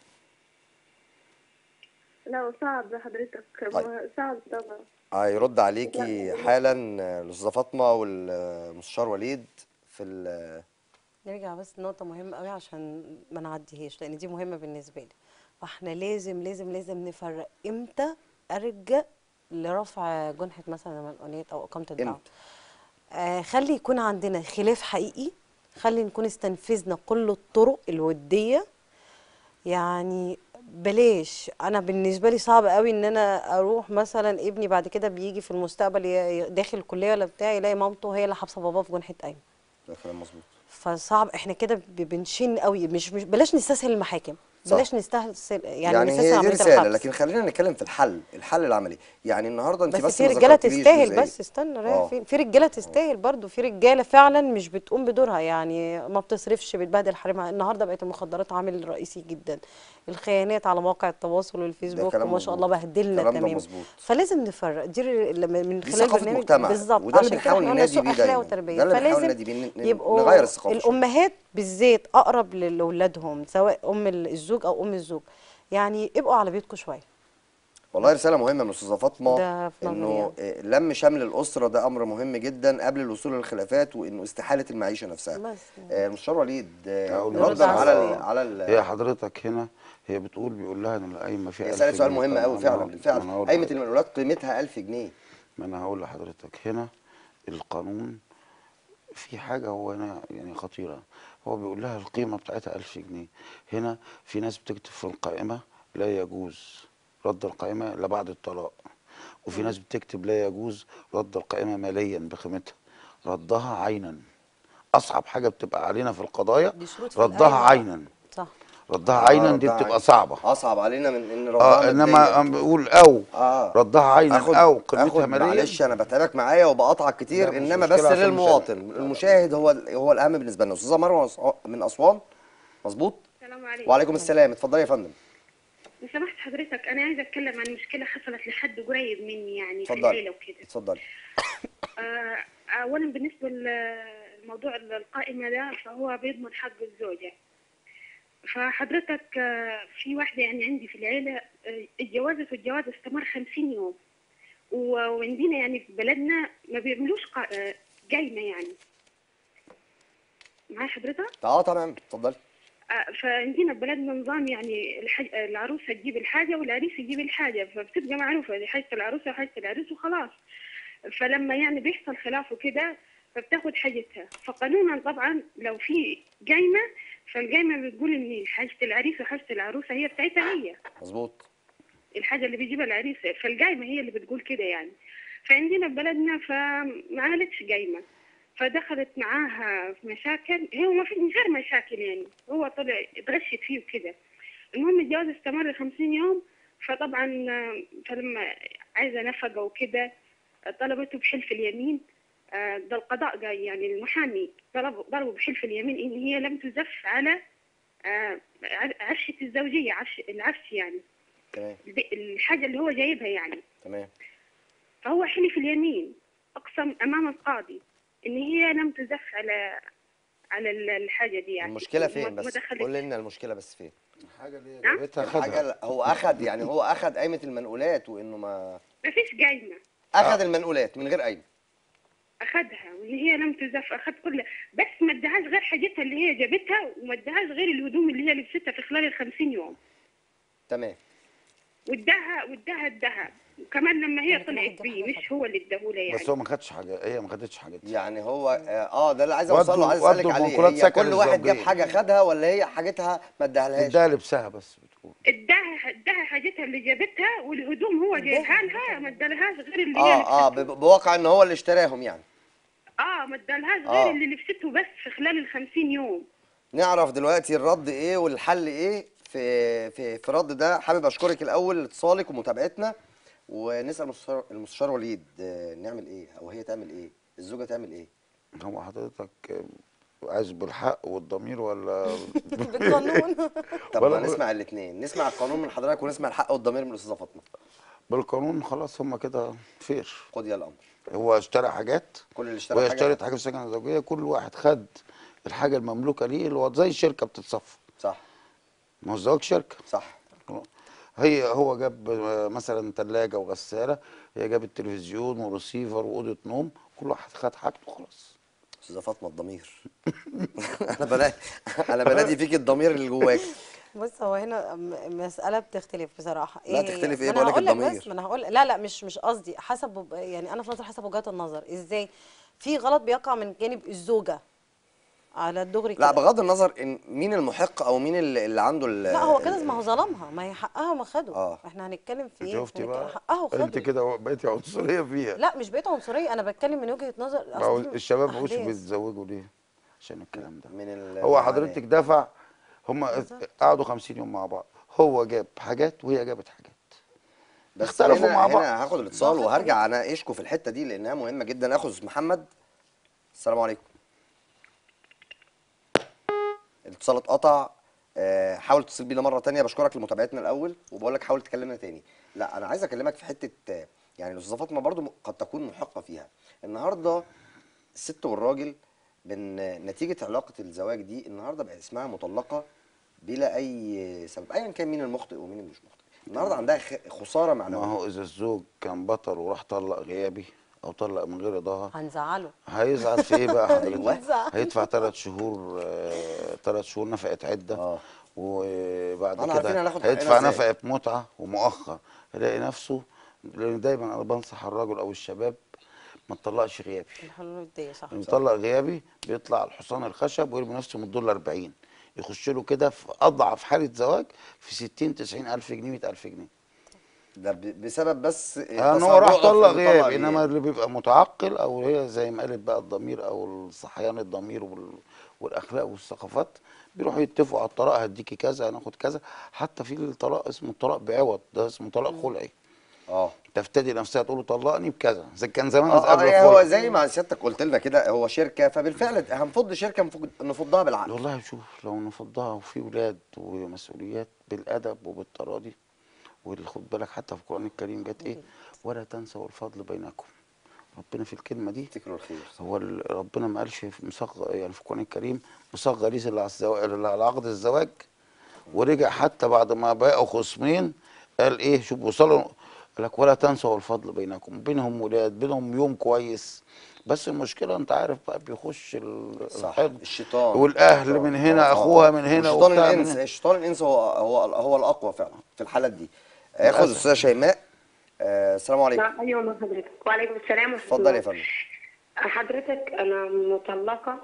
لا صعب حضرتك، طيب. ما- صعب طبعا. هيرد عليكي لا. حالا الاستاذه فاطمه والمستشار وليد في ال- نرجع بس لنقطة مهمة قوي عشان ما نعديهاش، لأن دي مهمة بالنسبة لي. فاحنا لازم لازم لازم نفرق امتى أرجع لرفع جنحة مثلا المنقولات أو إقامة الدعوة. امتى؟ آه خلي يكون عندنا خلاف حقيقي، خلي نكون استنفذنا كل الطرق الودية. يعني بلاش، انا بالنسبه لي صعب قوي ان انا اروح مثلا ابني بعد كده بيجي في المستقبل ي- داخل الكليه ولا بتاع، يلاقي مامته هي اللي حابسه باباه في جنحه قايمه. ده كلام مظبوط. فصعب، احنا كده ب- بنشن قوي. مش, مش بلاش نستسهل المحاكم، صح. بلاش نستسهل يعني, يعني نستسهل هي دي عمليه رساله، الحبس. لكن خلينا نتكلم في الحل، الحل العملي. يعني النهارده انت بس بس في ما رجاله ذكرتليش تستاهل، جزئيه. بس استنى رايح اه فين، في رجاله تستاهل برضو، في رجاله فعلا مش بتقوم بدورها، يعني ما بتصرفش، بتبهدل حريمها. النهارده بقت المخدرات عامل رئيسي جدا، الخيانات على مواقع التواصل ده والفيسبوك كلام وما شاء مظبوط. الله بهدلنا الكلام ده تماما. مظبوط. فلازم نفرق دي ر- لما- من دي خلال ثقافة برنامج مجتمع، بالظبط. وده اللي عشان كده بنحاول احنا قلنا ننادي سوء بيه اخلاق دايما. وتربيه، ده اللي بنحاول فلازم ننادي بيه، ن- ن- يبقوا نغير الثقافه شويه. الامهات بالذات اقرب ل- لاولادهم، سواء ام الزوج او ام الزوج، يعني ابقوا على بيتكم شويه. والله رساله مهمه من استاذه فاطمه، ده في نظري انه يعني. آه، لم شمل الاسره ده امر مهم جدا قبل الوصول للخلافات، وانه استحاله المعيشه نفسها. بس آه، المستشار وليد، آه، اقول نرد ردا على على السؤال. ال على هي ال حضرتك هنا هي بتقول بيقول لها ان القايمه فيها هي ألف سالت سؤال جنيه. مهم طب قوي أنا فعلا، هقول- بالفعل ما انا هقول قايمه لحضرتك- المنقولات قيمتها ألف جنيه. ما انا هقول لحضرتك هنا القانون في حاجه هو هنا يعني خطيره. هو بيقول لها القيمة بتاعتها ألف جنيه. هنا في ناس بتكتب في القائمة لا يجوز رد القائمة إلا بعد الطلاق، وفي ناس بتكتب لا يجوز رد القائمة ماليا بقيمتها، ردها عينا. أصعب حاجة بتبقى علينا في القضايا دي شروط في ردها القايمه بقى. عينا. صح. ردها اه، عينا دي ردها بتبقى عين صعبة. اصعب علينا من ان ردها اه ماديا. انما أم بيقول او اه، ردها عينا اخد او قيمتها اخد ماليا. معلش انا بتعبك معايا وبقطعك لا كتير، مش انما مشكلة بس عشان المشاهد. للمواطن لا لا المشاهد هو ال- هو الاهم بالنسبه لنا. استاذه مروه أس- من اسوان، مظبوط؟ السلام عليكم. وعليكم السلام، اتفضلي يا فندم. لو سمحت حضرتك، انا عايزه اتكلم عن مشكله حصلت لحد قريب مني، يعني في اتفضلي العيله وكده. اتفضلي. آه، اولا بالنسبه لموضوع القائمه ده، فهو بيضمن حق الزوجه. فحضرتك آه، في واحده يعني عندي في العيله آه، اتجوزت، والجواز استمر خمسين يوم. و- وعندنا يعني في بلدنا ما بيعملوش قا- آه، قايمه يعني. معايا حضرتك؟ اه تمام، اتفضلي. آه، فعندنا في بلدنا نظام، يعني الحاج... العروسه تجيب الحاجه والعريس يجيب الحاجه، فبتبقى معروفه دي حاجه العروسه وحاجه العريس وخلاص. فلما يعني بيحصل خلاف وكده فبتاخد حاجتها. فقانونا طبعا لو في قايمه، فالقايمه بتقول ان حاجه العريس وحاجه العروسه هي بتاعتها هي، مظبوط. الحاجه اللي بيجيبها العريس، فالقايمه هي اللي بتقول كده يعني. فعندنا في بلدنا فما عملتش قايمه، فدخلت معاها في مشاكل. هو ما في من غير مشاكل يعني، هو طلع اتغشت فيه وكده. المهم الجواز استمر خمسين يوم. فطبعا آه، فلما عايزه نفقه وكده طلبته بحلف اليمين. آه، ده القضاء جاي يعني المحامي طلب ضربه بحلف اليمين ان هي لم تزف على آه، عفشه الزوجيه، عفش العفش يعني، تمام الب- الحاجه اللي هو جايبها يعني. تمام. فهو حلف اليمين، اقسم امام القاضي ان هي لم تزف على على ال- الحاجه دي يعني، المشكله وما فين ما بس؟ دخلت. قول لنا المشكله بس فين؟ الحاجة اللي هي نعم، جابتها الحاجه خدها. ال- هو اخد يعني هو اخد قايمه المنقولات وانه ما ما فيش قايمه. اخد اه المنقولات من غير قايمه. اخذها وان هي لم تزف، اخذ كلها، بس ما ادهاش غير حاجتها اللي هي جابتها، وما ادهاش غير الهدوم اللي هي لبستها في خلال الخمسين يوم. تمام. واداها واداها الذهب، وكمان لما هي يعني كل واحد طلعت جاب بيه حاجه مش خدها. هو اللي اداهولها بس يعني. هو ما خدش حاجة، هي ما خدتش حاجتها. يعني هو اه آه، ده اللي عايز اوصل له، ودوا عايز اسالك ودوا عليه. المنقولات هي سكن كل واحد جاب الزوجين. حاجه خدها ولا هي حاجتها ما اداهالهاش؟ اداها لبسها بس بتقول. اداها اداها حاجتها اللي جابتها، والهدوم هو اداها جايبها حاجتها لها، ما اللي ادالهاش غير اللي هي اه اه لبسته. ب- بواقع ان هو اللي اشتراهم يعني. اه، ما ادالهاش غير اه، اللي لبسته بس في خلال الخمسين يوم. نعرف دلوقتي الرد ايه والحل ايه في في في الرد ده. حابب اشكرك الاول لاتصالك ومتابعتنا، ونسال المستشار المستشار وليد آه، نعمل ايه او هي تعمل ايه، الزوجه تعمل ايه؟ هو حضرتك عايز بالحق والضمير ولا بالقانون. طب ما ولا نسمع الاثنين، نسمع القانون من حضرتك ونسمع الحق والضمير من الاستاذه فاطمه. بالقانون؟ خلاص هم كده فير. خد يا الامر. هو اشترى حاجات كل اللي اشترى وهي حاجه اشترت خد. حاجه في السكن الزوجيه، كل واحد خد الحاجه المملوكه ليه، اللي هو زي الشركه بتتصفى. صح ما هو الزواج شركه. صح. هي هو جاب مثلا ثلاجه وغساله، هي جابت تلفزيون وريسيفر واوضه نوم، كل واحد خد حاجته خلاص. استاذه فاطمه الضمير. انا بنادي انا بنادي فيك الضمير اللي جواك. بص، هو هنا م- مسألة بتختلف بصراحة. لا ايه هي؟ تختلف ايه، ما انا بقول لك هقول لك، بس الضمير. ما انا هقول لا لا مش مش قصدي حسب وب- يعني انا في نظر حسب وجهات النظر. ازاي؟ في غلط بيقع من جانب الزوجة على الدغري لا كده. بغض النظر ان مين المحق او مين اللي, اللي عنده ال لا هو كده، ال ما هو ظلمها، ما هي حقها ما خده. اه احنا هنتكلم في ايه؟ شفتي هنتكلم بقى؟ حقها انت وخده. كده بقيتي عنصريه فيها. لا مش بقيت عنصرية، انا بتكلم من وجهة نظر، ما اصل هو دي الشباب مش احداث. بيتزوجوا ليه؟ عشان الكلام ده. من هو المعاناه. حضرتك دفع، هم بالظبط. قعدوا خمسين يوم مع بعض، هو جاب حاجات وهي جابت حاجات، بس اختلفوا هنا مع بعض. هنا هاخد ما هو الاتصال خد وهرجع حاجتها. اناقشكم في الحته دي لانها مهمه جدا. اخذ محمد. السلام عليكم. الاتصال اتقطع. آه، حاول تتصل بينا مره تانية. بشكرك لمتابعتنا الاول وبقول لك حاول تكلمنا تاني. لا انا عايز اكلمك في حته آه، يعني الاستاذه فاطمه برضو م- قد تكون محقه فيها. النهارده الست والراجل من نتيجه علاقه الزواج دي النهارده بقت اسمها مطلقه بلا اي سبب، ايا كان مين المخطئ ومين اللي مش مخطئ. النهارده عندها خ- خساره ما معنويه. هو اذا الزوج كان بطل وراح طلق غيابي او طلق من غير رضاها، هنزعله. هيزعل في ايه بقى ايوه. حضرتك؟ هنزعله. هيدفع ثلاث شهور، ثلاث شهور نفقة عدة، اه، وبعد احنا عارفين كده هناخد حقنا هيدفع ازاي. نفقة متعة ومؤخر. هيلاقي نفسه، لان دايما انا بنصح الرجل او الشباب ما تطلقش غيابي. الحلول الوديه صح. يطلق غيابي بيطلع الحصان الخشب ويرمي نفسه من الدور ال أربعين، يخش له كده في اضعف حاله زواج في ستين تسعين الف جنيه مية الف جنيه. ده ب- بسبب بس ان هو راح تسرعه في طلق إنه يطلق غيابي. انما غياب. اللي بيبقى متعقل او هي زي ما قالت بقى الضمير او صحيان الضمير وال... والاخلاق والثقافات، بيروحوا يتفقوا على الطلاق، هديكي كذا هناخد كذا. حتى في الطلاق اسمه الطلاق بعوض، ده اسمه طلاق خلعي. اه تفتدي نفسها تقول له طلقني بكذا، زي كان زمان اه قبل اه يعني هو الخلع. زي ما سيادتك قلت لنا كده، هو شركه، فبالفعل هنفض شركه نفض- نفضها بالعقل. والله شوف، لو نفضها وفي ولاد ومسؤوليات بالادب وبالتراضي، واللي خد بالك حتى في القران الكريم جت ايه؟ ولا تنسوا الفضل بينكم. ربنا في الكلمه دي افتكروا الخير. هو ال- ربنا ما قالش في مصغ يعني في القران الكريم مصغر ليس اللي على الزواج اللي على عقد الزواج، ورجع حتى بعد ما بقوا خصمين قال ايه؟ شوف وصلوا، قال لك ولا تنسوا الفضل بينكم، بينهم ولاد، بينهم يوم كويس. بس المشكله انت عارف بقى بيخش ال- صح، الحقد الشيطان والاهل الشيطان. من آه، هنا، آه، اخوها آه. من هنا والشيطان واختها من الانس، هنا. الشيطان الانس هو هو هو الاقوى فعلا في الحالات دي. ياخد للأسف. الاستاذه شيماء. آه السلام عليكم. نعم، ايوه مع حضرتك. وعليكم السلام ورحمه اتفضل الله. يا فندم. حضرتك انا مطلقه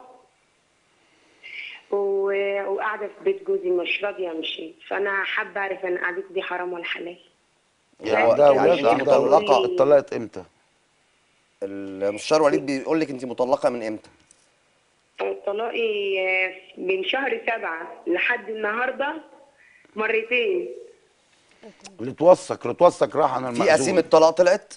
و- وقاعده في بيت جوزي مش راضيه امشي، فانا حابه اعرف ان قعدتي دي حرام ولا حلال. يعني هو عندها يعني اولاد، انت عندها اولاد، مطلقه؟ اتطلقت امتى؟ المستشار وليد بيقول لك انت مطلقه من امتى؟ طلاقي آه، من شهر سبعة لحد النهارده مرتين. اللي توثق اللي توثق راح عن في المأذون. قسيمه طلاق طلعت؟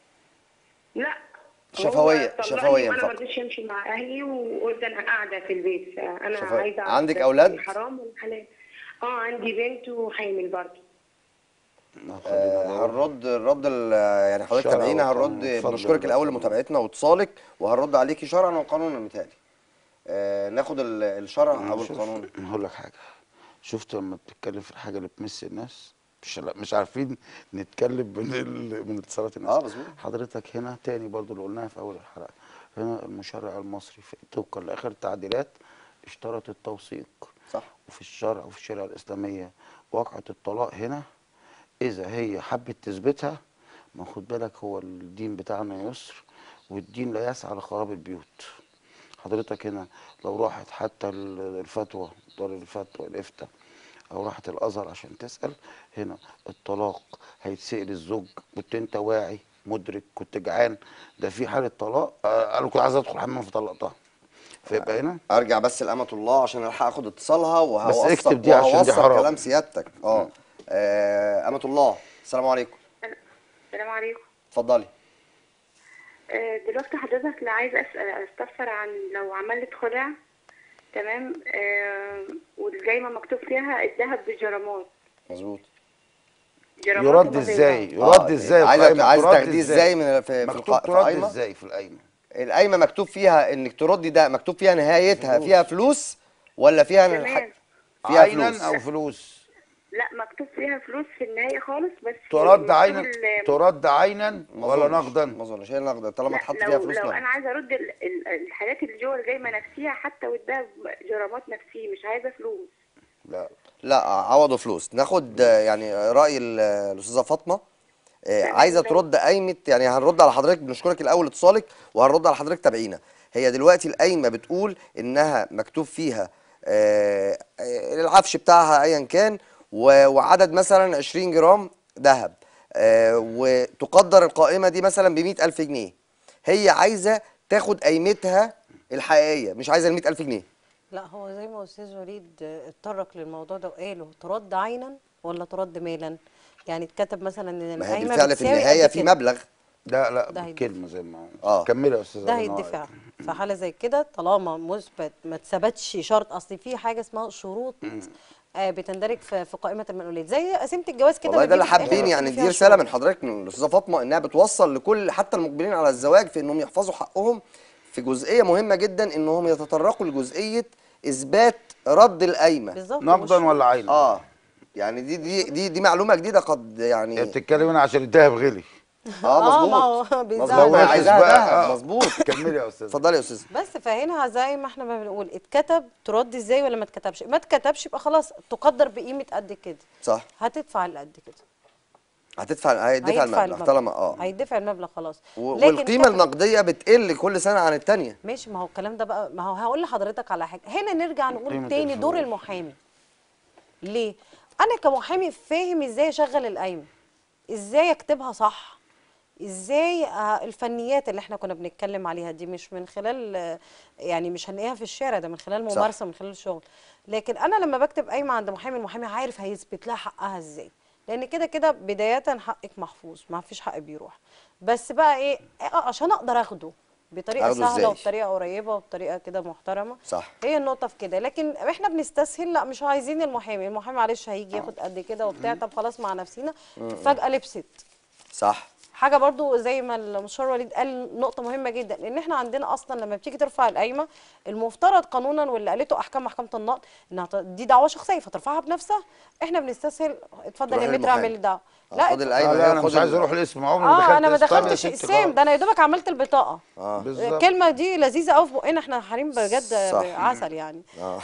لا شفوية- هو شفوية طلقني وانا ما فقط. رضيتش امشي مع اهلي وقلت انا قاعده في البيت، فانا شفوية. عايزه أعرف عندك ده أولاد؟ حرام ولا حلال؟ اه عندي بنت وحامل برضه. خلينا آه، نقول. هنرد الرد ال- يعني حضرتك الشرع تابعينا، والقانون هنرد. بفضل بنشكرك الله الاول طبعاً. لمتابعتنا واتصالك، وهنرد عليكي شرعا وقانونا متهيألي. آه ناخد ال- الشرع او شوف، القانون. أنا هقول لك حاجه. شفت لما بتتكلم في الحاجه اللي بتمس الناس مش مش عارفين نتكلم من ال... من اتصالات الناس. اه مظبوط. حضرتك هنا تاني برضو اللي قلناها في اول الحلقه، هنا المشرع المصري في طبقا لاخر التعديلات اشترط التوثيق. صح. وفي الشرع وفي الشريعه الاسلاميه واقعه الطلاق هنا اذا هي حبت تثبتها، ما خد بالك هو الدين بتاعنا يسر، والدين لا يسعى لخراب البيوت. حضرتك هنا لو راحت حتى ال- الفتوى دار الفتوى الافتاء او راحت الازهر عشان تسال، هنا الطلاق هيتسال الزوج كنت انت واعي مدرك كنت جعان، ده في حاله طلاق آه، انا كنت عايز ادخل حمام فطلقتها، فيبقى هنا ارجع بس لأمة الله عشان الحق اخد اتصالها، بس وهوصل اكتب دي عشان دي وهوصل حرام. كلام سيادتك. اه آه، أمة الله، السلام عليكم. السلام عليكم. اتفضلي. آه، دلوقتي حضرتك اللي عايزه اسال استفسر عن لو عملت خلع، تمام، آه، والجايمه مكتوب فيها الذهب بالجرامات. مظبوط. جرامات يرد وما ازاي؟ بينهم. يرد آه، ازاي عايزه القايمة؟ عايزه ترد تاخديه ازاي من في في مكتوب الق- في ترد القايمه؟ ازاي في القايمه؟ القايمه مكتوب فيها انك تردي، ده مكتوب فيها نهايتها فلوس. فيها فلوس ولا فيها تمام. فيها عينا فلوس؟ او فلوس؟ لا مكتوب فيها فلوس في النهايه خالص، بس ترد مكتوب عينا ال- ترد عينا ما ولا أظنش. نقدا؟ ما اظنش هي نقدا طالما لا اتحط لو فيها فلوس لو نقد. انا عايزه ارد ال- ال- الحاجات اللي جوه الجايمه نفسيها حتى والذهب جرامات نفسيه، مش عايزه فلوس. لا لا عوضوا فلوس. ناخد آه، يعني راي ال- الاستاذه فاطمه. آه، تمام، عايزه ماشي. ترد قايمه، يعني هنرد على حضرتك. بنشكرك الاول اتصالك، وهنرد على حضرتك تابعينا. هي دلوقتي القايمه بتقول انها مكتوب فيها آه، آه، العفش بتاعها ايا كان، و- وعدد مثلا عشرين جرام ذهب، آه، وتقدر القائمه دي مثلا ب مئة ألف جنيه. هي عايزه تاخد قيمتها الحقيقيه، مش عايزه ال مئة ألف جنيه. لا هو زي ما استاذ وليد اتطرق للموضوع ده وقاله ترد عينا ولا ترد مالا. يعني اتكتب مثلا ان ما هي القايمه بالفعل في بتساوي النهايه قد في كده. مبلغ. لا لا ده هيدفع. كلمه زي ما آه. كملي يا استاذه. ده الله ينور هيدفع عليك. في حاله زي كده طالما مثبت ما اتثبتش شرط. اصل في حاجه اسمها شروط آه بتندرج في, في قائمه المنقولات زي قسيمه الجواز كده. والله ده اللي بتيجي في الآخر حابين يعني بتكتب فيها دي رساله شروط. من حضرتك من الاستاذه فاطمه، انها بتوصل لكل حتى المقبلين على الزواج في انهم يحفظوا حقهم في جزئيه مهمه جدا، انهم يتطرقوا لجزئيه اثبات رد القايمه. بالظبط. نقدا والشروط. ولا عينا؟ اه يعني دي دي دي دي معلومه جديده قد هي يعني. بتتكلم هنا عشان الذهب غلي. اه آه، مظبوط. ما هو مظبوط، بيزعل. ما هي رخص عايزاها بقى. ذهب. آه. مظبوط. كملي يا استاذ. اتفضلي يا استاذ. بس فهنا زي ما احنا ما بنقول اتكتب ترد ازاي ولا ما اتكتبش. ما اتكتبش يبقى خلاص تقدر بقيمه قد كده. صح. هتدفع اللي قد كده. هتدفع هيدفع هيدفع المبلغ طالما اه هيدفع المبلغ خلاص. و- لكن والقيمه كده- النقديه بتقل كل سنه عن الثانيه. ماشي، ما هو الكلام ده بقى، ما هو هقول لحضرتك على حاجه، هنا نرجع نقول قيمة تاني دور الفلوس. المحامي. ليه؟ انا كمحامي فاهم ازاي اشغل القايمه، ازاي اكتبها صح، ازاي آه، الفنيات اللي احنا كنا بنتكلم عليها دي مش من خلال آه، يعني مش هنلاقيها في الشارع، ده من خلال صح. ممارسه، من خلال الشغل. لكن انا لما بكتب قايمه عند محامي، المحامي عارف هيثبت لها حقها ازاي، لان كده كده بدايه حقك محفوظ، ما فيش حق بيروح. بس بقى ايه، آه، عشان اقدر اخده بطريقه اخده سهله ازاي؟ وبطريقه قريبه وبطريقه كده محترمه. صح. هي النقطه في كده. لكن احنا بنستسهل، لا مش عايزين المحامي، المحامي معلش هيجي ياخد قد كده وبتاع، طب خلاص مع نفسينا، فجاه لبست. صح. حاجه برضو زي ما المستشار وليد قال نقطه مهمه جدا، لان احنا عندنا اصلا لما بتيجي ترفع القايمه، المفترض قانونا واللي قالته احكام محكمه النقض انها ت- دي دعوه شخصيه فترفعها بنفسها. احنا بنستسهل، اتفضل تروح يا متر للمحامي. اعمل الدعوه. آه، لا خد اتف- القايمه لا لا هي انا وخد مش عايز ال... اروح الاسم، عمري ما اه دخلت انا ما اسم طب يا دخلتش ستي اقسام، خلاص. ده انا يا دوبك عملت البطاقه. اه بالظبط. الكلمه دي لذيذه قوي في بقنا احنا حريم بجد، صح. عسل يعني. اه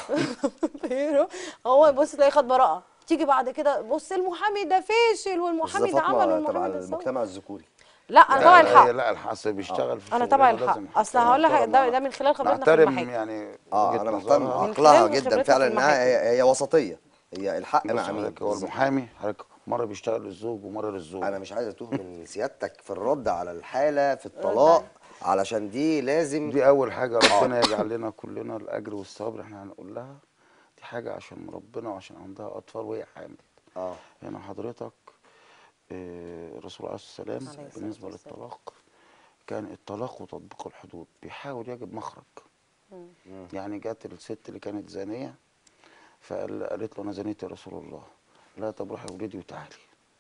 هو بص تلاقي خد براءه، تيجي بعد كده بص المحامي ده فاشل والمحامي استاذه ده عمل فاطمه تبع والمحامي ده سوى. المجتمع الذكوري. لا انا يعني تبع لا هي الحق، لا الحس بيشتغل في انا تبع شغلانه الحق، لازم اصل حكايه هقول لك حاجة، ده, محترمه. ده من خلال خبرتنا في نحترم المحاكم. يعني اه وجهه انا محترم نظرها. من عقلها خلال جدا خبرتنا في فعلا، انها المحاكم. هي, هي وسطيه، هي الحق بص مع مين حضرتك، هو بالظبط. المحامي حضرتك مره بيشتغل للزوج ومره للزوجه. انا مش عايز اتوه من سيادتك في الرد على الحاله في رد الطلاق، عليه. علشان دي لازم. دي اول حاجه، اه ربنا يجعل لنا كلنا الاجر والثواب اللي احنا هنقول لها. دي حاجه عشان ربنا وعشان عندها اطفال وهي حامل. اه هنا حضرتك آه، الرسول عليه الصلاه عليه والسلام الصلاة بالنسبه والسلام. للطلاق كان الطلاق وتطبيق الحدود بيحاول يجد مخرج. يعني جت الست اللي كانت زانيه فقالت له انا زنيت يا رسول الله. لا طب روحي ولدي وتعالي.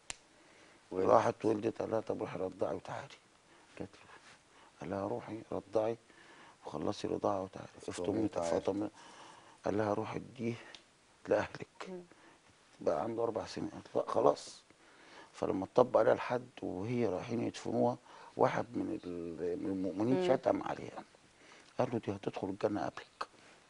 ولد. راحت ولدت، قال لها طب روحي رضعي وتعالي. جت له قال لها روحي رضعي وخلصي رضاعه وتعالي. افتمي وتعالي. فاطمه. قال لها روحي اديه لاهلك. بقى عنده اربع سنين. قالت لا خلاص. فلما اتطبق عليها الحد وهي رايحين يدفنوها، واحد من ال- من المؤمنين شتم عليها، قال له دي هتدخل الجنه قبلك.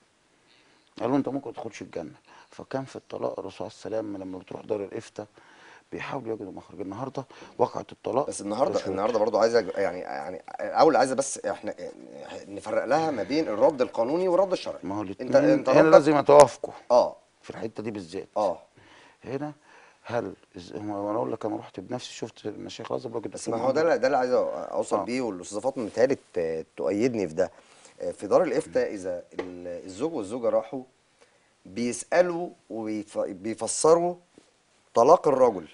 قال له انت ممكن ما تدخلش الجنه. فكان في الطلاق الرسول عليه السلام لما بتروح دار الافتاء بيحاولوا يجدوا مخرج. النهارده وقعت الطلاق بس النهارده رشوة. النهارده برضو عايزه يعني يعني اول عايزه بس احنا نفرق لها ما بين الرد القانوني والرد الشرعي. ما هو انت الاثنين انت هنا ردك لازم يتوافقوا اه في الحته دي بالذات. اه هنا هل إز- هو انا اقول لك انا رحت بنفسي شفت المشايخ الازهر راجل بس دكتور ما هو ده محمد. اللي- ده اللي عايز اوصل آه. بيه، والاستاذه فاطمه متهيألي ت- تؤيدني في ده. في دار الافتاء اذا ال- الزوج والزوجه راحوا بيسالوا وبيفسروا طلاق الرجل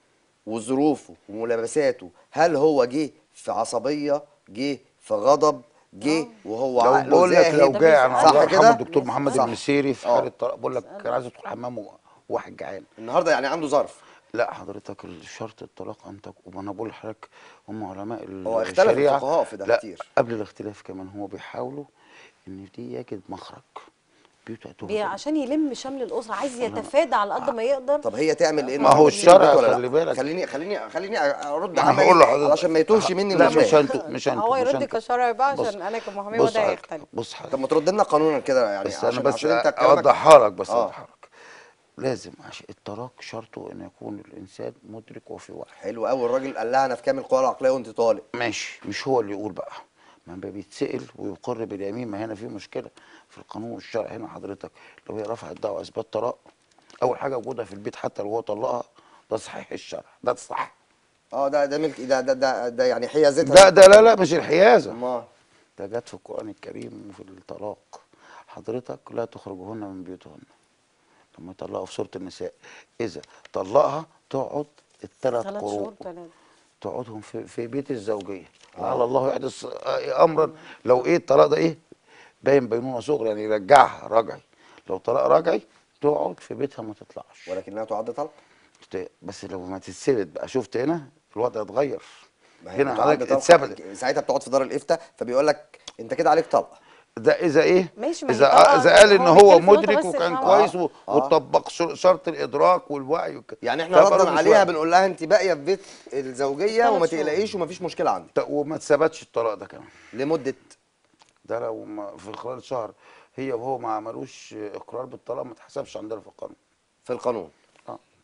وظروفه وملابساته، هل هو جه في عصبيه، جه في غضب، جه وهو لو عقله بقول لك لو ذاهب، ده جاي عن بيسألوا. الله صح يرحمه كده؟ الدكتور محمد بيسألوا. المسيري في اه حاله طلاق بقول لك كان بيسألوا. عايز يدخل حمام وواحد جعان. النهارده يعني عنده ظرف. لا حضرتك شرط الطلاق ان تكون، وانا بقول لحضرتك هم علماء هو اختلف الشريعه الفقهاء في ده لا كتير. قبل الاختلاف كمان هو بيحاولوا ان دي يجد مخرج بيوت بي- عشان يلم شمل الاسره، عايز الله. يتفادى على قد ما يقدر. طب هي تعمل ايه؟ ما هو الموضوع يشيل البيت الشرع ولا خلي لا؟ بالك. خليني خليني خليني ارد ما انا عملي هقول لحضرتك علشان ما يتوهش مني لا مش المشاهد. انتوا مش انتوا هو مش يرد انتوا. كشرعي بقى، بص عشان انا كمحامي بص وضعي حضرتك يختلف. بص طب حضرتك ما ترد لنا قانونا كده يعني، بس انا عشان بس عشان انت كلامك اوضحها لك بس اه اوضحها لك. لازم عشان الطلاق شرطه ان يكون الانسان مدرك وفي وعي. حلو قوي. الراجل قال لها انا في كامل قوى العقليه وانت طالق. ماشي مش هو اللي يقول بقى، ما بيتسأل ويقر باليمين. ما هنا في مشكله في القانون والشرع. هنا حضرتك لو هي رفعت دعوى اثبات طلاق، اول حاجه وجودها في البيت حتى لو هو طلقها ده صحيح الشرع، ده الصح. اه ده ده ملك، ده ده ده, ده يعني حيازتها. ده ده لا لا مش الحيازه، امال ده جت في القران الكريم وفي الطلاق. حضرتك لا تخرجوهن من بيوتهن. لما يطلقوا في سوره النساء اذا طلقها تقعد الثلاث ثلاث قروء شهور ثلاثة. تقعدهم في, في بيت الزوجيه لعل الله يحدث امرا. لو ايه الطلاق ده ايه باين بينونه صغرى يعني يرجعها رجعي. لو طلاق رجعي تقعد في بيتها ما تطلعش. ولكنها تعد طلق. ت- بس لو ما تتثبت بقى شفت هنا الوضع اتغير. ما هي هنا بتعد حضرتك طلق. اتثبت. ساعتها بتقعد في دار الافتاء فبيقول لك انت كده عليك طلق. ده اذا ايه ماشي، ما هي اذا طبعا اذا قال ان هو هو بيتكلم في نقطة مدرك بس وكان يفهمها. كويس اه و- اه وطبق شر- شرط الادراك والوعي وكده. يعني احنا فبقى له ردا مش عليها وعي. بنقول لها انت باقيه في بيت الزوجيه ثلاث وما شهور. تقلقيش ومفيش مشكله عندك ت- وما اتثبتش الطلاق ده كمان. لمده. ده لو ما في خلال شهر هي وهو ما عملوش اقرار بالطلاق ما اتحسبش عندنا في القانون. في القانون. اه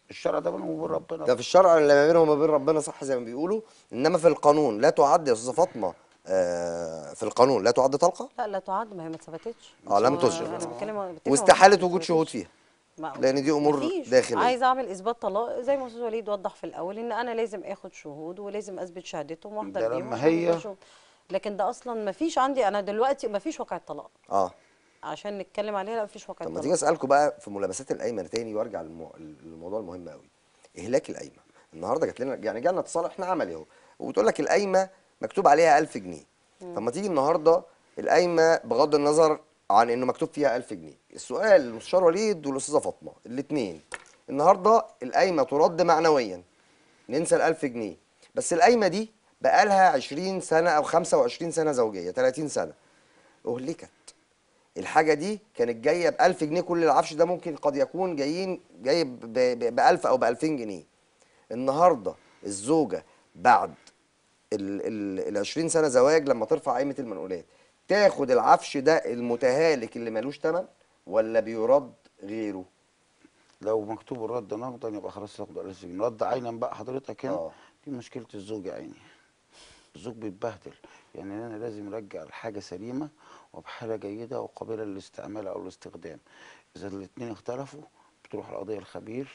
الشرع ده بينهم وبين ربنا. ده في الشرع اللي ما بينهم وما بين ربنا، صح زي ما بيقولوا. انما في القانون لا تعد يا استاذه فاطمه، آه في القانون لا تعد طلقه. لا لا تعد، ما هي ما اتثبتتش. اه لم هو تثبت. انا بتكلم بتفق واستحاله معاك، ما وجود شهود اتثبتتش. فيها، ما- لان دي امور مفيش. داخليه. عايز اعمل اثبات طلاق زي ما استاذ وليد وضح في الاول، ان انا لازم اخد شهود ولازم اثبت شهادتهم ده واحضر بيهم لما عشان هي- يبقى شهود. لكن ده اصلا ما فيش عندي انا دلوقتي، ما فيش واقع طلاق اه عشان نتكلم عليها. لا ما فيش واقع طب ما طلاق. تيجي اسالكم بقى في ملابسات القايمه تاني، وارجع للمو... للموضوع المهم قوي، اهلاك القايمه. النهارده جات لنا يعني جالنا اتصال، احنا عملي اهو، وبتقول لك القايمه مكتوب عليها ألف جنيه. طب ما تيجي النهارده القايمه بغض النظر عن انه مكتوب فيها ألف جنيه، السؤال للمستشار وليد والاستاذه فاطمه الاثنين، النهارده القايمه ترد معنويا، ننسى ال ألف جنيه، بس القايمه دي بقالها عشرين سنه او خمسة وعشرين سنه زوجيه، ثلاثين سنه اهلكت. الحاجه دي كانت جايه ب ألف جنيه، كل العفش ده ممكن قد يكون جايين جاي ب ألف او ب ألفين جنيه. النهارده الزوجه بعد ال ال عشرين سنه زواج لما ترفع قائمه المنقولات تاخد العفش ده المتهالك اللي ملوش ثمن، ولا بيرد غيره؟ لو مكتوب الرد نقدا يبقى خلاص تاخد ألف جنيه. رد عينا بقى حضرتك هنا، اه دي مشكله الزوج يا عيني. الزوج بيتبهدل. يعني انا لازم ارجع الحاجه سليمه وبحاله جيده وقابله للاستعمال او الاستخدام. اذا الاثنين اختلفوا بتروح القضيه الخبير،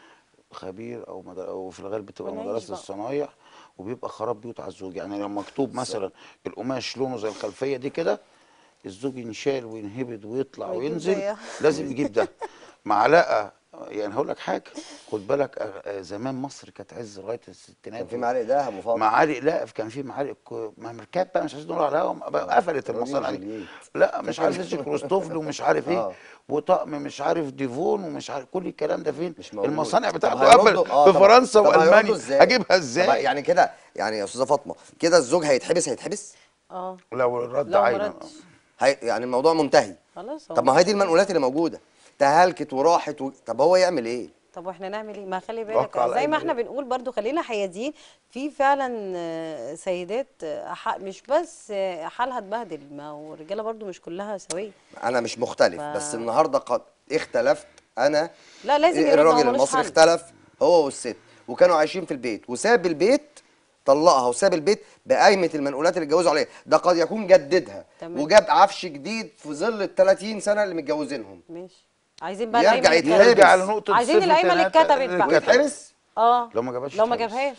خبير او مد... او في الغالب بتبقى ونعيش مدرسه بقى. الصنايع، وبيبقى خراب بيوت على الزوج. يعني لو مكتوب مثلا القماش لونه زي الخلفيه دي كده، الزوج ينشال وينهبد ويطلع ويجيب وينزل، زيها. لازم يجيب ده معلقه. يعني هقول لك حاجه، خد بالك، أغ- آه، زمان مصر كانت عز لغايه الستينات. كان في معالق دهب وفضه. معالق، لا كان في معالق كو- ما ماركات بقى، مش عايزين نقول على الهوا بقى، قفلت روميو المصانع دي. وجولييت. لا مش عارف ايش كروستوفل ومش عارف ايه، اه وطقم مش عارف ديفون ومش عارف كل الكلام ده فين. مش موجود. المصانع طب بتاعته هيردوا- قفلت آه في طب- فرنسا طب هيردوا والمانيا، ازاي؟ هجيبها طب ازاي؟ يعني كده يعني يا استاذه فاطمه كده الزوج هيتحبس هيتحبس اه لو الرد لو ما عينا. ردش هي يعني الموضوع منتهي. خلاص. هو طب ما هي دي مفيش- المنقولات اللي موجوده تهلكت وراحت و... طب هو يعمل ايه؟ طب واحنا نعمل ايه؟ ما خلي بالك توقع على زي ما القايمة احنا دي. بنقول برضو، خلينا حياديين. في فعلا آه، سيدات آه، ح- مش بس آه، حالها اتبهدل، ما هو الرجاله برضو مش كلها سويه. انا مش مختلف، ف- بس النهارده قد اختلفت انا. لا لازم إيه، يرد، هو الراجل ملوش المصري حل. اختلف هو والست، وكانوا عايشين في البيت وساب البيت، طلقها وساب البيت بقايمه المنقولات اللي اتجوزوا عليها، ده قد يكون جددها تمام. وجاب عفش جديد في ظل ال ثلاثين سنه اللي متجوزينهم. ماشي. عايزين بقى يرجع القايمه اللي يتحبس. اتكتبت. يرجع لنقطه عايزين الصفر القايمه اللي تلاتة اتكتبت بقى. ويتحبس. اه لو ما جابهاش لو ما يتحبس. جابهاش.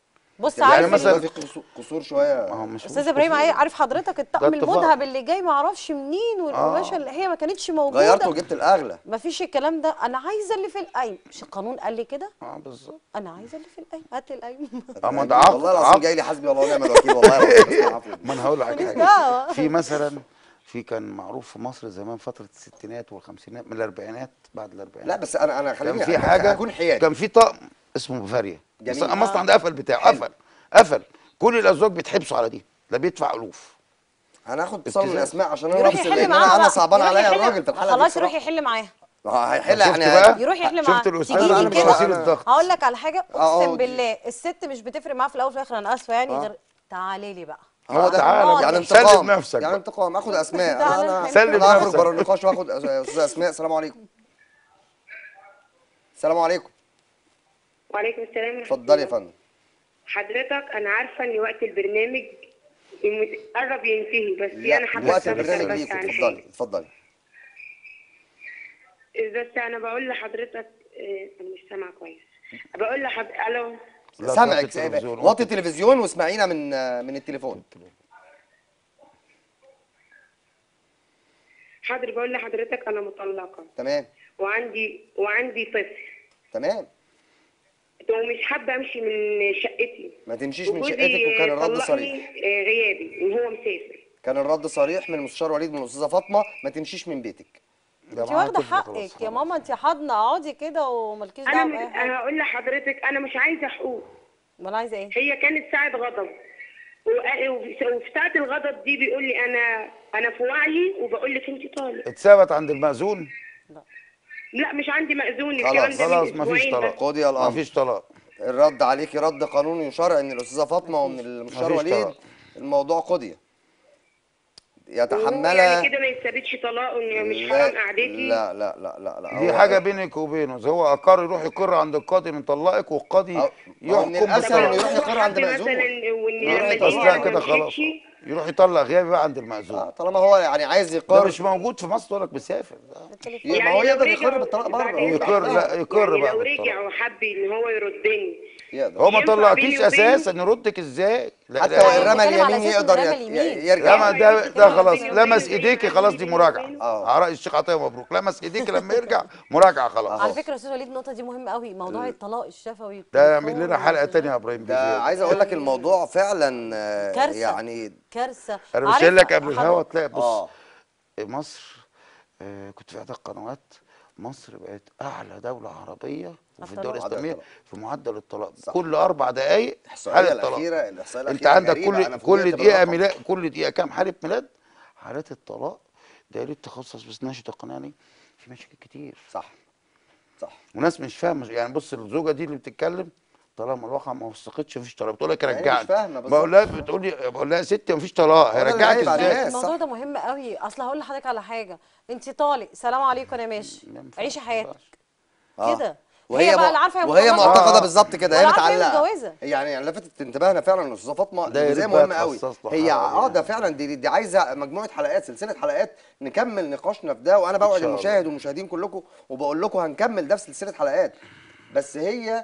بص يعني عارف مثلا ال- في قصو- قصور شويه. ما هو مش استاذ مش ابراهيم، قصور. عاي- عارف حضرتك الطقم اتفاق. المذهب اللي جاي ما اعرفش منين، والقماشه آه. اللي هي ما كانتش موجوده، غيرته وجبت الاغلى. ما فيش الكلام ده. انا عايزه اللي في القايمه، مش القانون قال لي كده؟ اه بالظبط. انا عايزه اللي في القايمه، هات لي القايمه. اه ما ده عقد. والله العظيم عقد. جاي لي حسبي الله ونعم الوكيل، والله العظيم اسمع عفو. ما انا هقول لك ماليش حاجه. دعوة. في مثلا، في كان معروف في مصر زمان فتره الستينات والخمسينات، من الاربعينات، بعد الاربعينات لا بس انا انا كان خليني في حاجه، اكون حيادي. كان في طقم اسمه بافاريا، جميل. بس مصنع آه. ده قفل بتاعه، حلو. قفل قفل كل الازواج بيتحبسوا على دي، ده بيدفع الوف. هناخد اتصال من ابتزاز. اسماء عشان انا يروح بس يحل لان معاها انا انا بقى. صعبان يروح عليا يحل- الراجل في الحلقه دي خلاص يروح بصراحة. يحل معاها. اه هيحل شفت يعني. بقى؟ يروح يحل شفت معاها. الأستاذ تيجي أنا لي مش كده. وسيلة ضغط. هقول لك على حاجه آه، اقسم دي- بالله الست مش بتفرق معاها في الاول وفي الاخر، انا اسفه يعني، آه. غير تعالي لي بقى. هو ده تعالى يعني بقى. انتقام. سلم نفسك يعني بقى. انتقام. اخد اسماء. تعالى انا نحل. سلم انا اخرج نفسك. بره النقاش واخد استاذه اسماء. السلام عليكم. السلام عليكم. وعليكم السلام ورحمة اتفضلي يا الله. فندم. حضرتك انا عارفه ان وقت البرنامج يم- قرب ينتهي، بس لا انا حابه وقت أسألك البرنامج بس ليكم. عن اتفضلي حاجة. اتفضلي. بس انا بقول لحضرتك آه، انا مش سامعه كويس. بقول لحضرتك الو. لا، سامعك. توطي التلفزيون. وطي التلفزيون واسمعينا من من التليفون. حاضر. بقول لحضرتك انا مطلقه تمام وعندي وعندي طفل، تمام. ومش حابه امشي من شقتي. ما تمشيش من وجوزي شقتك. وكان الرد طلقني، صريح. آه، غيابي وهو مسافر. كان الرد صريح من المستشار وليد من الاستاذه فاطمه، ما تمشيش من بيتك. ده انت معاه واخده طفل خلاص. حقك يا ماما، انت حاضنه، اقعدي كده ومالكيش انا دعوه مش باي حاجه. انا هقول لحضرتك انا مش عايزه حقوق. امال عايزه ايه؟ هي كانت ساعة غضب، و- وفي ساعة الغضب دي بيقول لي أنا أنا في وعي، وبقول لك أنت طالق. اتثبت عند المأذون. لا مش عندي مأذون، خلاص، الكلام ده خلاص من مفيش أسبوعين طلاق. بس. خدي يا الامر. مفيش طلاق. الرد عليكي رد قانوني وشرعي من الاستاذه فاطمه ومن المستشار مفيش وليد. طلاق. الموضوع قضي. يتحملها. يعني كده ما يثبتش طلاق وإن مش حرام لا قعدتي؟ لا لا لا لا لا دي هو حاجه بينك وبينه، إذا هو اقر يروح يقر عند القاضي من طلقك، والقاضي أو- ما هو من يحكم الاسهل طب انه بالطلاق. يروح لو هو يقر عند حب مأذون. مثلا وإن يروح لما يطلق. بس الدنيا لا ما كده خلاص، مشيتش؟ يروح يطلق غيابي بقى عند المأذون. اه طالما هو يعني عايز ده يقر، مش موجود في مصر، تقول لك مسافر ده. التليفون. ي- ما يعني هو لو يقدر يقر رجعوا بالطلاق بعد بره إذنك ويقر، ويبعتها. لا يقر يعني بقى لو بالطلاق. رجع وحب إن هو يردني يقدر. هو ما ينفع طلقكيش بيني وبينه؟ اساسا، يردك ازاي؟ لا حتى لا وان لا. رمى بتتكلم على اليمين أساس إنه يقدر رمى يت- اليمين. ي- يرجع. لما ده بتتكلم ده على خلاص بيني لمس وبينه، ايديكي، بيني خلاص دي وبينه مراجعه. وبينه. اه على رأي الشيخ عطيه مبروك، لمس ايديكي لما يرجع مراجعه خلاص. على فكره يا استاذ وليد النقطه دي مهمه قوي، موضوع الطلاق الشفوي ده يعمل والتليفون لنا حلقه والمسجات. تانية يا ابراهيم ده بزياده. عايز اقول لك يعني الموضوع فعلا آه، كارثه يعني كارثه. انا مش قايل لك عارفه قبل الهوا حضرتك- تلاقي بص اه مصر، آه كنت في احدى القنوات، مصر بقت اعلى دوله عربيه وفي الدول الطلاق. الاسلاميه معدل في معدل الطلاق. صح. كل اربع دقائق الاحصائيه حاله طلاق. الاخيره الاحصائيه انت الاخيره عندك غريبه، انا كل فوجئت كل دقيقه بالرقم. ميلاد، كل دقيقه كام حاله ميلاد. حالات الطلاق ده ليه تخصص بس ناشط القناه في مشاكل كتير. صح صح. وناس مش فاهمه، يعني بص الزوجه دي اللي بتتكلم طالما الواقع ما وثقتش مفيش طلاق، بتقول لك يعني مش رجعني. فاهمة بقول لها بالظبط. بتقول لي بقول لها يا ستي مفيش طلاق، هو ده اللي هيرجعك غايب عن ازاي؟ الناس. الموضوع صح. ده مهم قوي. اصل هقول لحضرتك على حاجه، انت طالق سلام عليكم انا ماشي ما ينفعش، عيشي ما حياتك ينفعش. آه. كده. وهي هي بقى م- اللي عارفه هي وهي مطلقة. معتقده آه. بالظبط كده، ولا هي عارفة هي متعلقه. متجوزة. يعني يعني لفتت انتباهنا فعلا الاستاذه فاطمه ده يا جزئيه ريت بقى مهمه قوي. تخصص له هي حلقة دي اه يعني. ده فعلا دي, دي عايزه مجموعه حلقات، سلسله حلقات نكمل نقاشنا في ده، وانا بوعد شاء المشاهد الله. والمشاهدين كلكم وبقول لكم هنكمل ده في سلسله حلقات. بس هي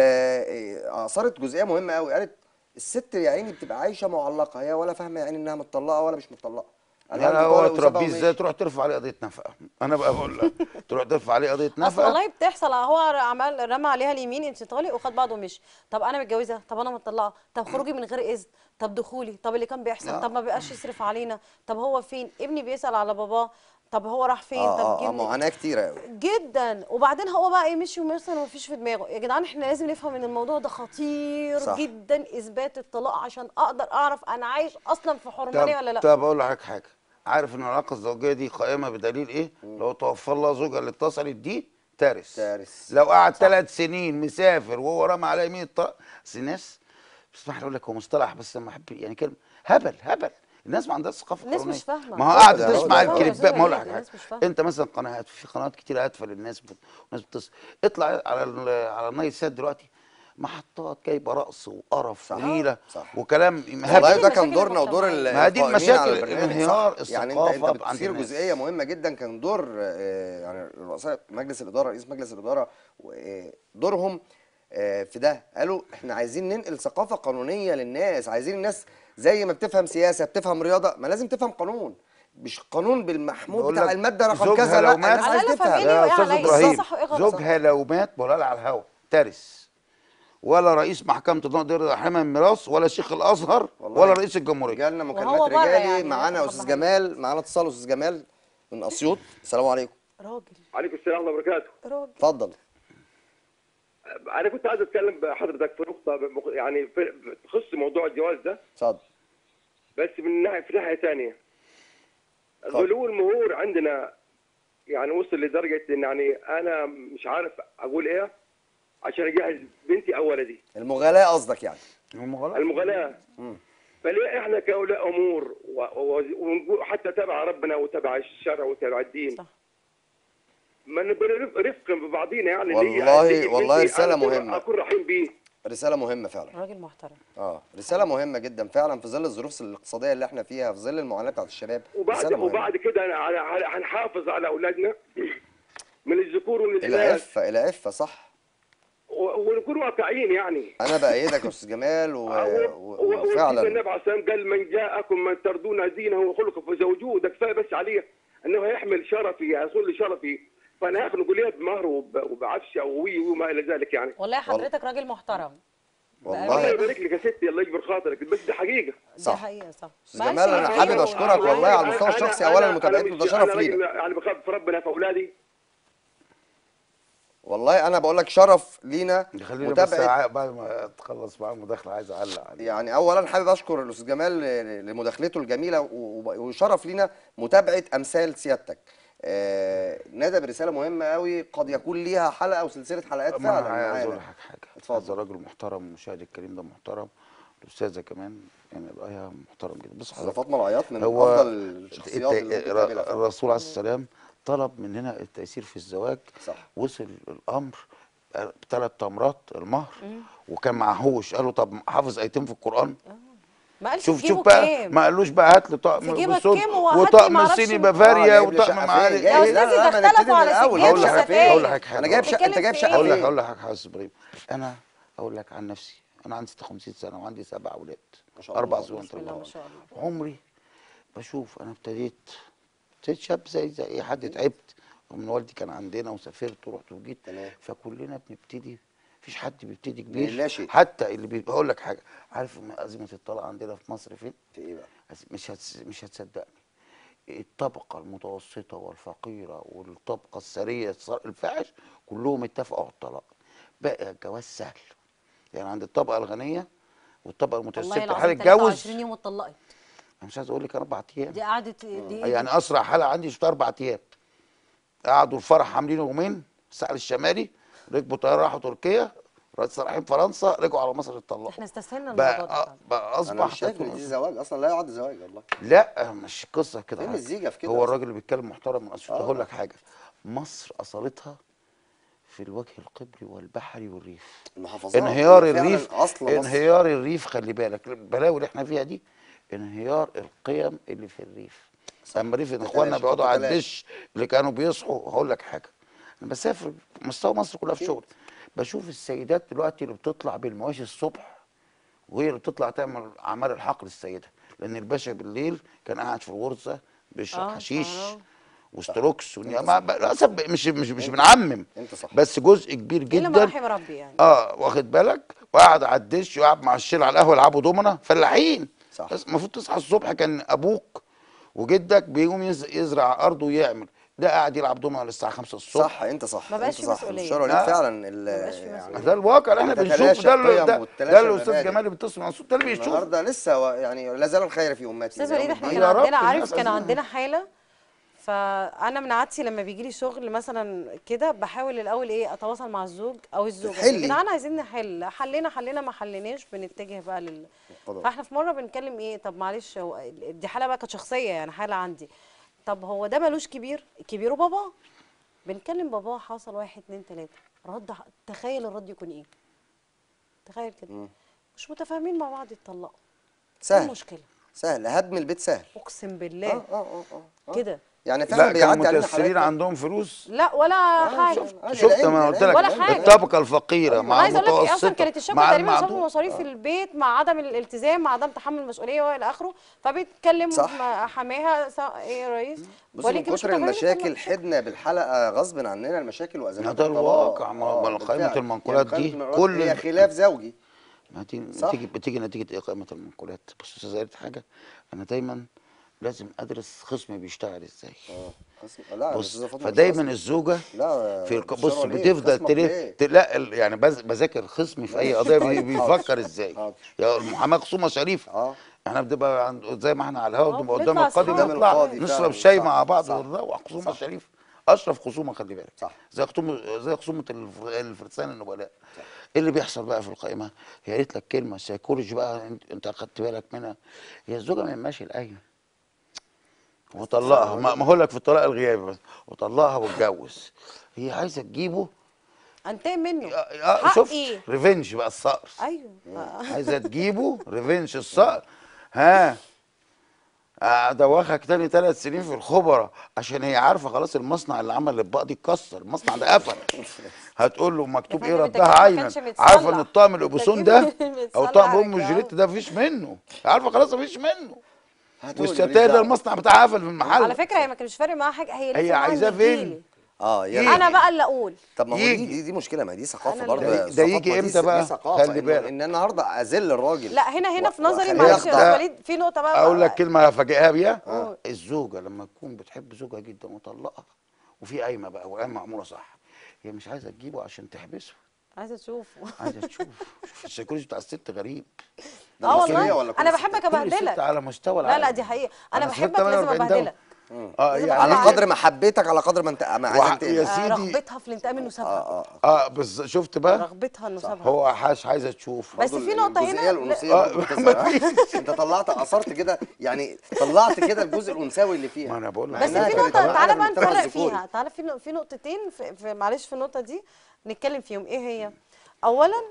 آه، اثرت جزئيه مهمه قوي، قالت الست يا عيني بتبقى عايشه معلقه، هي ولا فاهمه يا عيني انها متطلقه ولا مش متطلقه. قال يعني لها هو طالق وسابها تربيه ازاي؟ ومشي. تروح ترفع عليه قضيه نفقه. انا بقى بقول لها تروح ترفع عليه قضيه اصل نفقه. والله بتحصل، هو عمل رمى عليها اليمين انت طالق وخد بعضه ومشي. طب انا متجوزه، طب انا مطلقه، طب خروجي من غير اذن، طب دخولي، طب اللي كان بيحصل، آه. طب ما بقاش يصرف علينا، طب هو فين ابني بيسال على باباه، طب هو راح فين، اه طب اه, آه جبني معاناه كتيره قوي. جدا. وبعدين هو بقى ايه مشي ومثلا ما فيش في دماغه. يا جدعان احنا لازم نفهم ان الموضوع ده خطير صح. جدا، اثبات الطلاق عشان اقدر اعرف انا عايش اصلا في حرمانيه ولا لا. طب اقول لحضرتك حاجه، عارف ان العلاقه الزوجيه دي قائمه بدليل ايه؟ لو توفر لها زوجها اللي اتصلت دي تارث. تارث. لو قعد ثلاث سنين مسافر وهو رمى على يمين الطلاق، بس الناس بسمح لي اقول لك هو مصطلح بس لما احب يعني كلمه هبل هبل. الناس ما عندهاش ثقافه الناس قانونيه. مش فاهمة. ما هو هو قاعد ده، هو تسمع ده. الكليبات. ما اقول لك حاجه، الناس مش فاهمة. انت مثلا قنوات، في قنوات كتير هادفه للناس بت... وناس بتصل، اطلع على ال... على النايل سات دلوقتي محطات جايبه رقص وقرف صح. ونيله صح. وكلام والله هبل. ده كان المشاكل دورنا ودور ال- المجتمعية. ما هي دي القائمين المشاكل، على البرنامج. انهيار صح. يعني انت انت الثقافة عند بتثير الناس. جزئيه مهمه جدا، كان دور آه، يعني رؤساء مجلس الاداره، رئيس مجلس الاداره آه، دورهم آه، في ده. قالوا احنا عايزين ننقل ثقافه قانونيه للناس، عايزين الناس زي ما بتفهم سياسه بتفهم رياضه، ما لازم تفهم قانون، مش قانون بالمحمود بقول بتاع لك الماده رقم زوجها كذا، لو لا مات- الناس على عايز الأقل تفهم. فهميني يا وإيه استاذ عليا، إيه ابراهيم، صح وإيه غلط. زوجها لو مات بقول على الهوا ترث، ولا رئيس محكمه النقض حمى الميراث، ولا شيخ الازهر، والله ولا رئيس الجمهوريه. جالنا وهو مكالمات بره رجالي. يعني معانا ياخد استاذ حبة جمال، معانا اتصال استاذ جمال من اسيوط. السلام عليكم. راجل عليكم السلام ورحمه الله وبركاته. راجل اتفضل. انا كنت عايز اتكلم بحضرتك في نقطه بمخ- يعني في- تخص موضوع الجواز ده، اتفضل. بس من ناحيه في ناحيه ثانيه. اتفضل. غلو المهور عندنا يعني وصل لدرجه ان يعني انا مش عارف اقول ايه عشان اجهز بنتي او ولدي. المغالاه قصدك يعني. هم غلط. المغالاه. مم. فليه احنا كاولياء امور و- و- ونقول حتى تبع ربنا وتبع الشرع وتبع الدين صح. ما نبقى رف- رفقا ببعضينا يعني. والله- اللي هي- والله بنتي رسالة أنا أكون- مهمة. اكون رحيم بيه. رساله مهمه فعلا. راجل محترم. اه رساله مهمه جدا فعلا في ظل الظروف الاقتصاديه اللي احنا فيها، في ظل المعاناه بتاعت الشباب. وبعد رسالة مهمة. وبعد كده أنا على- على- هنحافظ على اولادنا من الذكور والاناث العفه العفه صح. و- ونكون واقعيين يعني. انا بايدك يا استاذ جمال و... و... وسيدنا وفعلا النبي عليه الصلاه والسلام قال من جاءكم من ترضون دينه وخلقه فزوجوه. ده كفايه بس عليه انه هيحمل شرفي، هيصون لي شرفي، فانا هاخد نقول بمهر وب- وبعفشه ووي وما الى ذلك يعني. والله حضرتك راجل محترم. والله. الله بأمانة. يبارك لك يا ستي، الله يجبر خاطرك، بس دي حقيقه. دي صح. حقيقة صح. أستاذ جمال، أنا ماشي. حابب أيوة. أشكرك والله على المستوى أنا- الشخصي أنا- أولا أنا متابعتكم، مش- ده شرف أنا لينا. راجل يعني بخاف في ربنا في اولادي. والله انا بقول لك شرف لينا خلينا بس متابعه. ع- بعد ما تخلص معاه المداخله عايز اعلق عليه. يعني اولا حابب اشكر الاستاذ جمال ل- لمداخلته الجميله، و- و- وشرف لينا متابعه امثال سيادتك. آه نادى برساله مهمه قوي قد يكون ليها حلقه وسلسله حلقات ما فعلا أنا عايز اقول معانا. لك حاجه، اتفضل. هذا راجل محترم، المشاهد الكريم ده محترم، الاستاذه كمان يعني رايها محترم جدا. بص استاذه حضرتك، فاطمه العياط من هو افضل الشخصيات اللي الت- ممكن تقابلها فعلا. الرسول عليه الصلاه والسلام طلب مننا التيسير في الزواج. صح. وصل الامر بثلاث تمرات المهر، وكان معهوش، قال له طب حافظ ايتين في القران. ما قالش شوف في شوف جيبه بقى، كام. ما قالوش بقى هات لي في طقم جيبك بصوت كام وهات لي وطقم معرفش صيني م- بافاريا جايب لي وطقم شقة معالي فين؟ يا جايب- ايه. لا، استاذي لا، ده ما نبتدي اختلفوا من على الأول. سجاد هقول لك حاجه ستاير. هقول لك حاجه انا جايب والله. شقه، انت جايب شقه هقول لك فين؟ هقول لك حاجه حاسس ابراهيم. انا اقول لك عن نفسي، انا عندي ستة وخمسين سنه وعندي سبع اولاد، ما شاء اربع الله. صبيان بسم الله ما شاء الله. عمري بشوف انا ابتديت ابتديت شاب زي زي اي حد، تعبت من والدي كان عندنا وسافرت ورحت وجيت. تمام. فكلنا بنبتدي، مفيش حد بيبتدي من كبير. لا شيء. حتى اللي بي... هقول لك حاجه، عارف ازمه الطلاق عندنا في مصر فين؟ في ايه بقى؟ مش هتس... مش هتصدقني. الطبقه المتوسطه والفقيره والطبقه الثريه الص- الفاحش كلهم اتفقوا على الطلاق. بقى الجواز سهل يعني عند الطبقه الغنيه والطبقه والله المتوسطه العظيم حاله تلاتة اتجوز. وعشرين يوم واتطلقت. انا مش عايز اقول لك اربع ايام، دي قعدت دي يعني اسرع حاله عندي شفتها اربع ايام. قعدوا الفرح عاملين يومين الساحل الشمالي، ركبوا طياره راحوا تركيا، رايحين فرنسا، رجعوا على مصر اتطلقوا. احنا استسهلنا الموضوع ده بقى فعلا. بقى انا اصبح مش شايف ان دي زواج اصلا، لا يعد زواج والله. لا مش قصه كده فين حاجة. الزيجة في كده هو أصلاً؟ الراجل اللي بيتكلم محترم من اصل. آه. هقول لك حاجه، مصر اصالتها في الوجه القبلي والبحري والريف. المحافظات انهيار هي فعلاً الريف، اصل مصر. انهيار الريف خلي بالك، البلاوي اللي احنا فيها دي انهيار القيم اللي في الريف. اما ريف اخواننا بتلاش، بيقعدوا على بتلاش. الدش اللي كانوا بيصحوا. هقول لك حاجه، انا بسافر مستوى مصر كلها في أكيد. شغل، بشوف السيدات دلوقتي اللي بتطلع بالمواشي الصبح، وهي اللي بتطلع تعمل اعمال الحقل السيده، لان الباشا بالليل كان قاعد في الغرزه بيشرب آه، حشيش آه. وستروكس أنت ونيا- صح. ما ب- للاسف مش مش مش أنت بنعمم، انت صح. بس جزء كبير الا ما جدا. رحم ربي يعني. اه واخد بالك، وقعد على الدش وقعد مع الشيل على القهوه يلعبوا دومنا فلاحين. صح. بس المفروض تصحى الصبح، كان ابوك وجدك بيقوم يز- يزرع ارضه ويعمل، ده قاعد يلعب دومنا للساعه خمسة الصبح. صح، انت صح. ما بقاش انت في صح. مسؤولية. الشارع ليك لا. فعلا ال- ما بقاش في يعني مسؤولية. ده الواقع اللي احنا بتتلاشى بنشوفه، ده اللي- القيم ده, وتتلاشى ده الاستاذ المبادئ. جمال اللي بيتصل مع ده اللي بيشوف. النهارده لسه و- يعني لا زال الخير في امتي. استاذ إلى يوم وليد احنا الدين. كان يا رب عندنا، عارف الناس كان عايزينها. عندنا حاله، فانا من عادتي لما بيجي لي شغل مثلا كده بحاول الاول ايه اتواصل مع الزوج او الزوجه، بتحلي. يا جدعان عايزين نحل، حلينا حلينا ما حليناش بنتجه بقى لل القضاء. فاحنا في مره بنتكلم ايه، طب معلش هو دي حاله بقى كانت شخصيه يعني حاله عندي، طب هو ده ملوش كبير، كبيره باباه، بنكلم باباه حصل واحد اتنين تلاته، رد ح- تخيل الرد يكون ايه؟ تخيل كده مم. مش متفاهمين مع بعض يتطلقوا. ايه سهل المشكله؟ سهل، هدم البيت سهل. اقسم اه بالله اه اه اه آه. كده. يعني فعلا لا كانوا بيعدي علينا متيسرين حالات. عندهم فلوس. لا ولا حاجه. عادي، شفت العند- ما قلت العند- لك، ولا العند- حاجة. الطبقه الفقيره أيوة. مع انا عايزه اقول لك اصلا المتوسطه كانت الشكوى مع تقريبا بسبب المعدوم. مصاريف البيت مع عدم الالتزام مع عدم تحمل المسؤوليه والى اخره، فبيتكلم صح. مع حماها سا- ايه يا ريس بص، من ولكن مش كتر متفاهمين المشاكل يطلقوا. حدنا بالحلقه غصب عننا المشاكل وازمات ده الطلاق. الواقع. ما- آه، ما قائمة بالفعل. المنقولات يعني دي قائمة كل المنقولات هي ال- خلاف زوجي. ما تيجي صح. بتيجي بتيجي نتيجه ايه قائمه المنقولات؟ بص استاذ قالت حاجه، انا دايما لازم ادرس خصمي بيشتغل ازاي. اه قسم، لا بص الأستاذة فاطمة مش فدايما قسم. الزوجه لا في الق... بالشرع بص ليه؟ بتفضل خصمك تلي... ليه؟ لا ال- يعني بز... بذاكر خصمي في اي ماشي. قضيه بي... طيب، بيفكر حاضر. ازاي. حاضر. يا المحاماه خصومه شريفه. اه احنا بنبقى عند... زي ما احنا على الهوا آه، بنبقى قدام بنطلع القاضي، أصحاب. بنطلع قدام القاضي نشرب فعلاً. شاي صح، مع بعض صح. ونروح. خصومه صح. شريفه، اشرف خصومه خلي بالك. صح. زي خصومه زي خصومه الف... الفرسان النبلاء. ايه اللي بيحصل بقى في القائمه؟ هي قالت لك كلمه سيكولوجي بقى، انت انت اخدت بالك منها. هي الزوجه ما يماشي القايمه وطلقها، ما ما هقول لك في الطلاق الغيابي بس، وطلقها واتجوز. هي عايزه تجيبه. انتقم منه. اه شفت حقي. ريفنج بقى الصقر. ايوه آه. عايزه تجيبه ريفنج الصقر. ها ادوخك تاني ثلاث سنين في الخبره عشان هي عارفه خلاص المصنع اللي عمل الاطباق دي اتكسر، المصنع ده قفل. هتقول له مكتوب يا ايه فندم انت ردها كده ما عينا، كانش متصلح. عارفه ان الطقم انت الابوسون كده ده او متصلح طقم على ام الجو. جوليت ده مفيش منه، عارفه خلاص مفيش منه. هتقول لي ماليش والستاير ده دعوة. المصنع بتاعها قفل في المحل. على فكره هي ما كانش فارق معاها حاجه، هي هي لسه عايزاه فين؟ اه يجي. يعني انا بقى اللي اقول. طب ما هو دي يجي. دي, دي مشكله، ما دي ثقافه أنا برضه. اللي- ده- يا ده أستاذ يجي فاطمة، دي- امتى بقى؟ دي ثقافه خلي إنه- بالك. ان النهارده اذل الراجل. لا هنا هنا و- في نظري وأخليه معلش يا يخضع. استاذ وليد في نقطه بقى اقول لك كلمه هفاجئها بيها. آه. الزوجه لما تكون بتحب زوجها جدا وطلقها وفي قايمه بقى والقايمه معموله صح، هي مش عايزه تجيبه عشان تحبسه، عايزه تشوفه. عايزه تشوف. شوف السيكولوجي بتاع الست غريب. ده اه المصرية والله ولا كل انا الستات؟ بحبك كل ست ابهدلك. على مستوى لا العالم. لا دي حقيقه، انا أنا بحبك ستة لازم وأربعين دولة. ابهدلك. اه لازم يعني على أخليها قدر محبتك، على قدر ما انت ما عايز وع- انتقم. يا آه، سيدي. رغبتها في الانتقام انه سابها. اه اه اه بس شفت بقى، رغبتها انه سابها. هو حاش عايزه تشوف. بس برضو في نقطة الجزئيه هنا الانوثيه آه، برضو ما بتظهر. ها؟ فيش. انت طلعت اثرت كده يعني، طلعت كده الجزء الانثوي اللي فيها، ما أنا بقول لك مع بس انها في حضرتك كانت نقطة، طلع- معانا تعالى في بقى المجتمع نفرق الذكوري. فيها، تعالى في في نقطتين في في معلش في النقطة دي نتكلم فيهم. ايه هي؟ أولا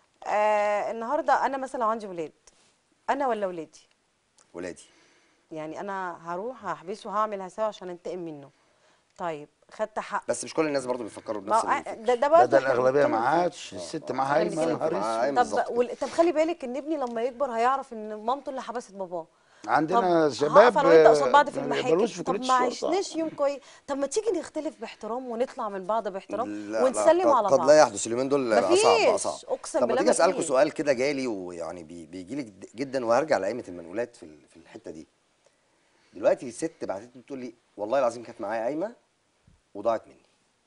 آه النهاردة أنا مثلا لو عندي ولاد، أنا ولا ولادي؟ ولادي. يعني أنا هروح هحبسه هعمل هساوي عشان أنتقم منه. طيب خدت حق. بس مش كل الناس برضو بيفكروا ما بنفس هو- الفكر. ده ده لا برضه ده احنا الاغلبيه بنتكلم ما فيه. عادش الست معاها احنا هايمه، يا بنتكلم نهار فيه. معاها اسود. بالظبط طب كده. وال- طب خلي بالك ان ابني لما يكبر هيعرف ان مامته اللي حبست باباه. عندنا طب شباب هقف انا وانت قصاد بعض في ما المحاكم، بيقبلوش في طب كليه ما الشرطه. عشناش يوم كويس، طب ما تيجي نختلف باحترام ونطلع من بعض باحترام لا لا، ونسلم قد, على قد بعض. لا يحدث اليومين دول. لا صعب بقى، صعب. مفيش، اقسم طب ما بالله تيجي اسالكم مفيش. سؤال كده جالي، ويعني بي بيجي لي جد- جدا، وهرجع لائمه المنقولات في ال- في الحته دي. دلوقتي ست بعتت لي بتقول لي والله العظيم كانت معايا قايمه وضاعت مني.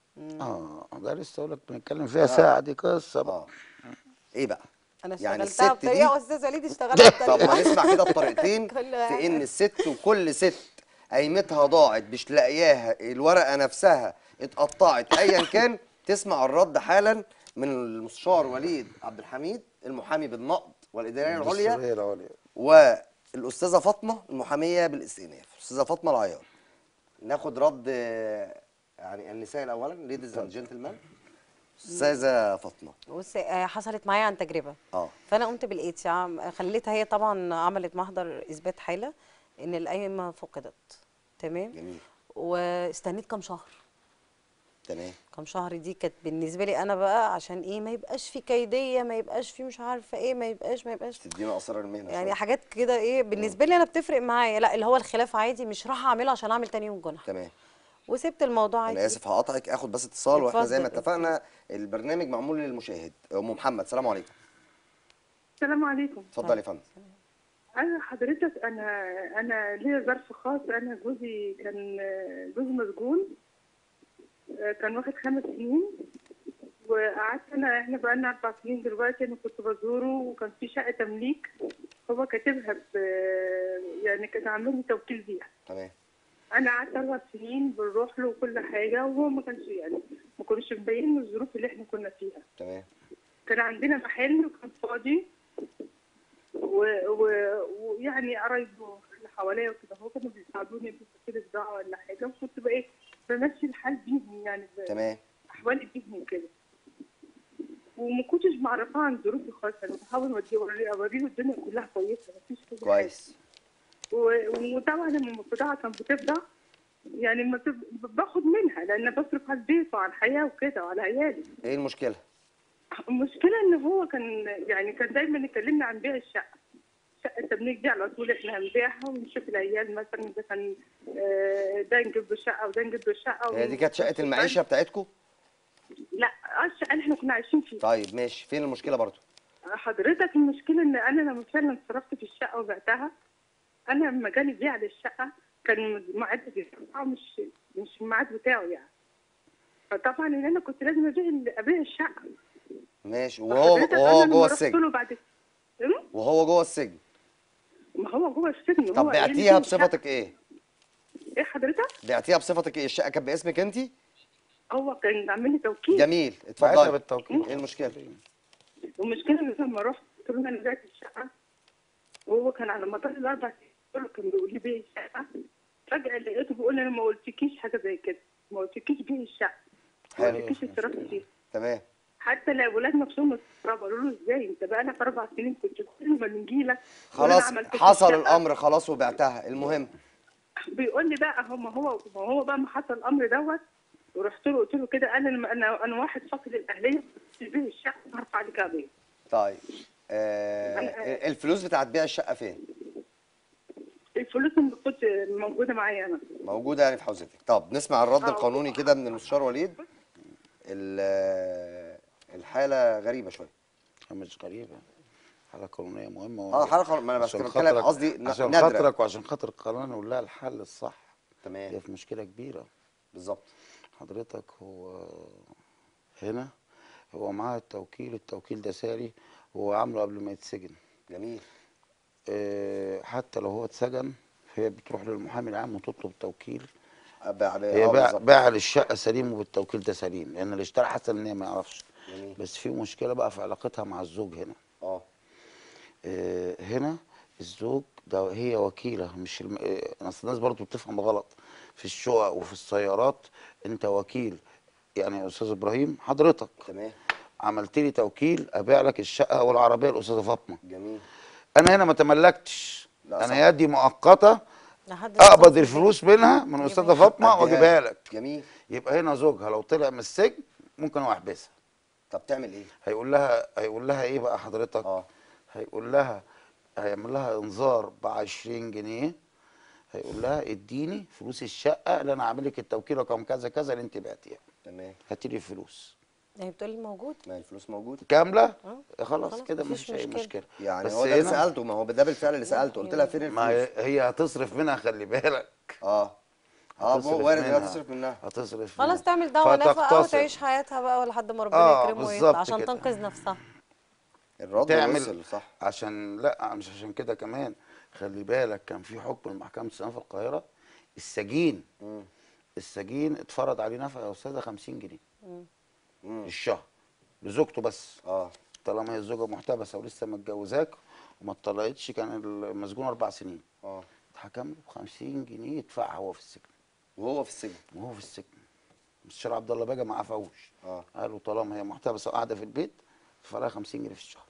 اه ده لسه اقول لك بنتكلم فيها اه ساعه، دي قصه بقى. اه ايه بقى؟ انا يعني اشتغلتها الست دي، بطريقه واستاذ وليد اشتغلها طب ما بطريقه. نسمع كده الطريقتين كل في ان واحد. الست، وكل ست قيمتها ضاعت مش لاقياها، الورقه نفسها اتقطعت، ايا كان. تسمع الرد حالا من المستشار وليد عبد الحميد المحامي بالنقض والاداريه العليا، الدستوريه العليا. والاستاذه فاطمه المحاميه بالاستئناف، الاستاذه فاطمه العيار. ناخد رد آه، يعني النساء الاولا، ليديز اند جنتلمان. استاذه فاطمه. بص آه، حصلت معايا عن تجربه. اه فانا قمت بالاتي عم- خليتها هي طبعا عملت محضر اثبات حاله ان القايمه فقدت. تمام. جميل. واستنيت كام شهر. تمام. كام شهر دي كانت بالنسبه لي انا بقى عشان ايه؟ ما يبقاش في كيديه، ما يبقاش في مش عارفه ايه، ما يبقاش ما يبقاش تدينا اسرار المهنه يعني شويه. حاجات كده ايه بالنسبه لي انا بتفرق معايا. لا اللي هو الخلاف عادي، مش راح اعمله عشان اعمل تاني يوم جنح. تمام. وسبت الموضوع عادي انا جدا. اسف هقطعك، اخد بس اتصال، واحنا زي ما اتفضل اتفقنا البرنامج معمول للمشاهد. ام محمد، سلام عليكم. السلام عليكم. اتفضل يا فندم. انا حضرتك انا انا ليا ظرف خاص. انا جوزي كان جوزي مسجون، كان واخد خمس سنين، وقعدت انا احنا بقى لنا اربع سنين دلوقتي. انا كنت بزوره وكان في شقه تمليك هو كاتبها ب يعني كان عامل لي توكيل بيها. تمام. انا قعدت اربع سنين بنروح له وكل حاجه، وهو ما كانش يعني ما كانش مبين له الظروف اللي احنا كنا فيها. تمام. كان عندنا محل وكان فاضي، ويعني و... ويعني قرايبه اللي حواليا وكده هو كانوا بيساعدوني بكده بضاعه ولا حاجه، وكنت بقى ايه بمشي الحال بيهم يعني تمام. احوالي بيهم كده. وما كنتش معرفاه عن ظروفي خالص. انا بحاول اوديه اوريه الدنيا كلها كويسه، ما فيش كل حاجه. كويس. و- وطبعا لما البضاعه كانت بتفضى يعني ما تب... باخد منها لان بصرف على البيت وعلى الحياه وكده وعلى عيالي. ايه المشكله؟ المشكله ان هو كان يعني كان دايما يكلمنا عن بيع الشقه. شقه التمليك دي على طول احنا هنبيعها ونشوف العيال مثلا اذا كان آه، ده نجيب له شقه وده نجيب له شقه. هي دي كانت شقه المعيشه بتاعتكم؟ لا آه، الشقه اللي احنا كنا عايشين فيها. طيب ماشي، فين المشكله برضو؟ حضرتك المشكله ان انا لما فعلا صرفت في الشقه وبعتها، انا لما جالي بيع للشقه كان ميعاد بتاعه مش مش الميعاد بتاعه يعني. فطبعا ان انا كنت لازم ابيع ابيع الشقه. ماشي. وهو فحضرتك وهو أنا جوه لما رحت السجن؟ له بعد إيه؟ وهو جوه السجن؟ ما هو جوه السجن. طب هو قايل لي بعتيها فين الشقة؟ بصفتك ايه؟ ايه حضرتك؟ بعتيها بصفتك ايه؟ الشقه كانت باسمك انت؟ هو كان عامل لي توكيل. جميل، بعتها اتفضلي. بالتوكيل. ايه المشكله؟ والمشكله ان لما رحت قلت له انا بعت الشقه، وهو كان على مدار الاربع سنين كان بيقول لي بيع الشقه. فجاه لقيته بيقول لي انا ما قلتكيش حاجه زي كده، ما قلتكيش بيع الشقه، ما حلو. قلتكيش اتصرفت فيها. تمام. حتى الاولاد نفسهم استغربوا، قالوا له ازاي انت بقى لك اربع سنين كنت كل ما نجي لك خلاص حصل الامر خلاص وبعتها. المهم بيقول لي بقى هو ما هو ما هو بقى ما حصل الامر دوت. ورحت له قلت له كده انا لما انا انا واحد فاقد الاهليه تبيع الشقه هرفع عليك قضيه. طيب آه الفلوس بتاعت بيع الشقه فين؟ الفلوس اللي كنت موجوده معايا انا موجوده يعني في حوزتك. طب نسمع الرد آه. القانوني كده من المستشار وليد. الحاله غريبه شويه. مش غريبه، حاله قانونيه مهمه. اه حاله قانونيه، ما انا بس عشان بتكلم خاطرك، قصدي ن- عشان نادره. خاطرك وعشان خاطر القانون نقول لها الحل الصح. تمام. هي في مشكله كبيره. بالظبط. حضرتك هو هنا هو معاه التوكيل، التوكيل ده ساري، هو عامله قبل ما يتسجن. جميل. آه، حتى لو هو اتسجن هي بتروح للمحامي العام وتطلب توكيل. أبقى على- هي اه باع بالظبط. باع للشقه سليم وبالتوكيل ده سليم، لان اللي اشترى حسن ان هي ما يعرفش. جميل. بس في مشكله بقى في علاقتها مع الزوج هنا. اه آه، هنا الزوج ده هي وكيله، مش الم... آه، اصل الناس برضو بتفهم غلط في الشقق وفي السيارات. انت وكيل، يعني يا استاذ ابراهيم حضرتك تمام. عملت لي توكيل ابيع لك الشقه والعربيه الاستاذه فاطمه. جميل. انا هنا ما تملكتش، لا صح. انا يدي مؤقته لحد اقبض ما توصل الفلوس البيت. منها من يبقى استاذه هي- فاطمه أديها واجيبها لك. لك. جميل. يبقى هنا زوجها لو طلع من السجن ممكن هو يحبسها. طب تعمل ايه؟ هيقول لها هيقول لها ايه بقى حضرتك؟ اه هيقول لها، هيعمل لها انذار ب عشرين جنيه. هيقول لها اديني فلوس الشقه اللي انا عامل لك التوكيل رقم كذا كذا اللي انت بعتيها، تمام. هاتي لي الفلوس يعني بتقولي موجود. ما الفلوس موجوده. كامله. اه خلاص خلاص كده مفيش مفيش اي مشكلة. مشكله. يعني بس هو ده اللي هنا سالته، ما هو ده بالفعل اللي سالته، قلت لها فين ما الفلوس؟ هي هي هتصرف منها، خلي بالك. اه اه مو هتصرف وارد انها منها تصرف منها. هتصرف خلاص منها تعمل دعوة نفقة فتقتصر. وتعيش حياتها بقى لحد ما ربنا اه يكرمه ويطلع بالظبط عشان كده. تنقذ نفسها. الرد تعمل وصل صح. عشان لا مش عشان كده كمان. خلي بالك كان في حكم المحكمة السنة في القاهرة، السجين امم السجين اتفرض عليه نفقة يا أستاذة خمسين جنيه امم الشهر لزوجته بس. اه طالما هي الزوجة محتبسة ولسه متجوزاك وما اتطلقتش، كان المسجون أربع سنين، اه اتحكم له ب خمسين جنيه يدفعها وهو في السجن. وهو في السجن. وهو في السجن مستشار عبد الله بقى ما عفوش. اه قالوا طالما هي محتبسة وقاعدة في البيت فلها خمسين جنيه في الشهر.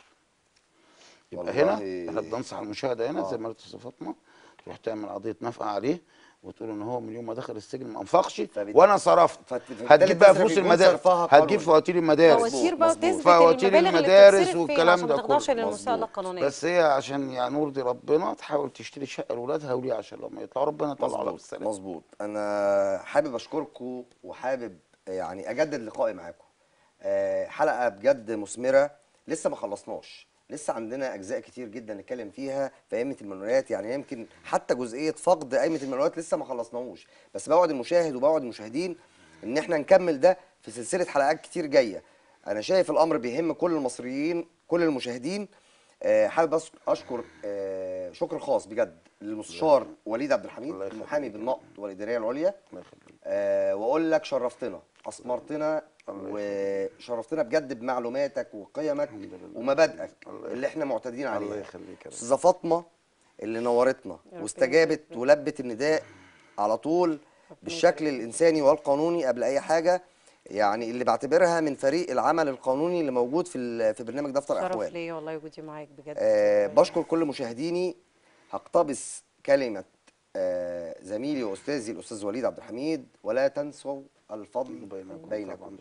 يبقى والله. هنا احنا بننصح المشاهده هنا آه. زي ما قالت استاذه فاطمه، تروح تعمل قضيه نفقه عليه وتقول ان هو من يوم ما دخل السجن ما انفقش فبت- وانا صرفت. فت- فبالتالي هتجيب بقى تصرف فلوس يكون المدارس، صرفها هتجيب قانوني. فواتير المدارس، فواتير بقى مظبوط. وتثبت فواتير المبالغ اللي المدارس بتتصرف فين والكلام عشان ما ده تخضعش كله. للمساءلة مظبوط. القانونية. بس هي عشان يعني نرضي ربنا تحاول تشتري شقه لاولادها وليه عشان لما يطلعوا ربنا يطلعوا على مظبوط بالسلامه. مظبوط. انا حابب اشكركم وحابب يعني اجدد لقائي معاكم. آه، حلقه بجد مثمره، لسه ما خلصناش، لسه عندنا اجزاء كتير جدا نتكلم فيها في قائمه المنويات. يعني يمكن حتى جزئيه فقد قائمه المنويات لسه ما خلصناهوش، بس بوعد المشاهد وبوعد المشاهدين ان احنا نكمل ده في سلسله حلقات كتير جايه. انا شايف الامر بيهم كل المصريين كل المشاهدين. آه، حابب أش- اشكر آه، شكر خاص بجد للمستشار وليد عبد الحميد الله يخليك. المحامي بالنقد والاداريه العليا. الله يخليك. آه، واقول لك شرفتنا اثمرتنا الله وشرفتنا بجد بمعلوماتك وقيمك الحمد لله. ومبادئك الله اللي احنا معتادين الله عليها. يخليك يا رب. استاذه فاطمه اللي نورتنا ربنا واستجابت يخليك. ولبت النداء على طول بالشكل الانساني والقانوني قبل اي حاجه، يعني اللي بعتبرها من فريق العمل القانوني اللي موجود في ال- في برنامج دفتر شرف احوال. ليا والله وجودي معاك بجد. آه بشكر كل مشاهديني. هقتبس كلمة آه زميلي وأستاذي الأستاذ وليد عبد الحميد: ولا تنسوا الفضل بينكم بينكم. طبعاً.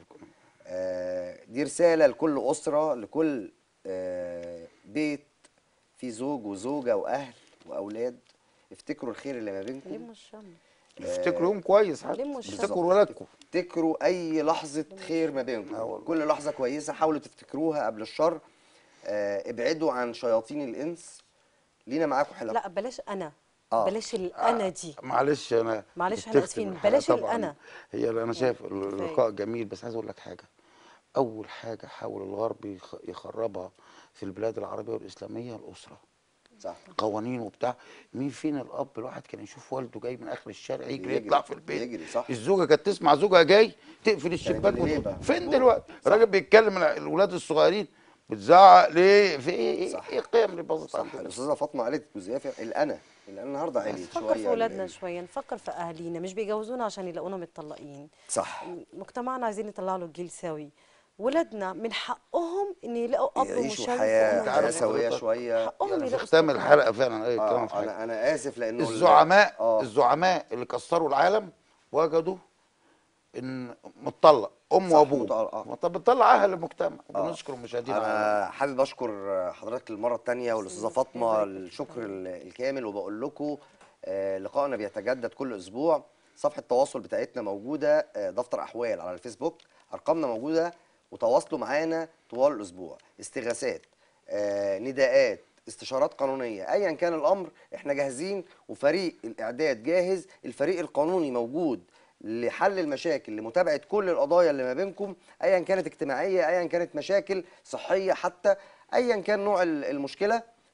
آه دي رسالة لكل أسرة، لكل آه بيت فيه زوج وزوجة وأهل وأولاد. افتكروا الخير اللي ما بينكم، لم الشمل. افتكروا يوم كويس حتى، لموا الشمس. افتكروا ولادكم. افتكروا أي لحظة خير ما آه بينكم، والله. كل لحظة كويسة حاولوا تفتكروها قبل الشر. آه ابعدوا عن شياطين الإنس. لينا معاكم حلقة. لا بلاش انا. آه. بلاش الانا دي. معلش انا معلش احنا بتختم اسفين، الحلقة بلاش طبعاً. الأنا. هي اللي انا شايف كفاية. اللقاء جميل، بس عايز اقول لك حاجه. اول حاجه حاول الغرب يخ- يخربها في البلاد العربيه والاسلاميه الاسره، صح. قوانين وبتاع. مين فينا الاب الواحد كان يشوف والده جاي من اخر الشارع يجري بيجري، يطلع في البيت بيجري، صح. الزوجه كانت تسمع زوجها جاي تقفل الشباك اللي وتقول بقى. فين مظبوط. دلوقتي صح. الراجل بيتكلم الاولاد الصغيرين بتزعق ليه في ايه ايه, صح. إيه القيم اللي باظت صح. عندنا. الاستاذه فاطمه قالت جزئيه فيها الانا الان النهارده عليت نفكر شويه. في ولادنا ال- شويه، نفكر في اهالينا، مش بيجوزونا عشان يلاقونا متطلقين. صح. مجتمعنا عايزين يطلع له جيل سوي. ولادنا من حقهم ان يلاقوا اب يعيشوا مشرف حياه وام أنت حياه عارف مشرفة. سويه حضرتك شويه. حقهم يعني في يلاقوا ختام استقرار. الحلقه فعلا ايه الكلام في آه حاجه. انا انا اسف لانه ال- الزعماء اه الزعماء اللي كسروا العالم وجدوا ان متطلق ام صح، وابوه متطلق، آه. طب بتطلع اهل المجتمع. آه. وبنشكر المشاهدين على انا حابب اشكر حضرتك للمره الثانيه والاستاذه فاطمه الشكر ال- الكامل. وبقول لكم آه، لقائنا بيتجدد كل اسبوع. صفحه التواصل بتاعتنا موجوده، آه، دفتر احوال على الفيسبوك، ارقامنا موجوده، وتواصلوا معانا طوال الاسبوع. استغاثات، آه، نداءات، استشارات قانونيه، ايا كان الامر احنا جاهزين، وفريق الاعداد جاهز، الفريق القانوني موجود لحل المشاكل، لمتابعه كل القضايا اللي ما بينكم، ايا كانت اجتماعيه، ايا كانت مشاكل صحيه، حتى ايا كان نوع ال- المشكله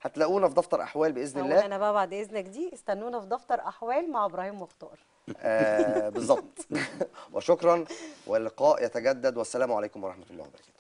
هتلاقونا في دفتر احوال باذن هقول الله. انا بقى بعد اذنك دي، استنونا في دفتر احوال مع ابراهيم مختار. آه بالظبط. وشكرا، واللقاء يتجدد، والسلام عليكم ورحمه الله وبركاته.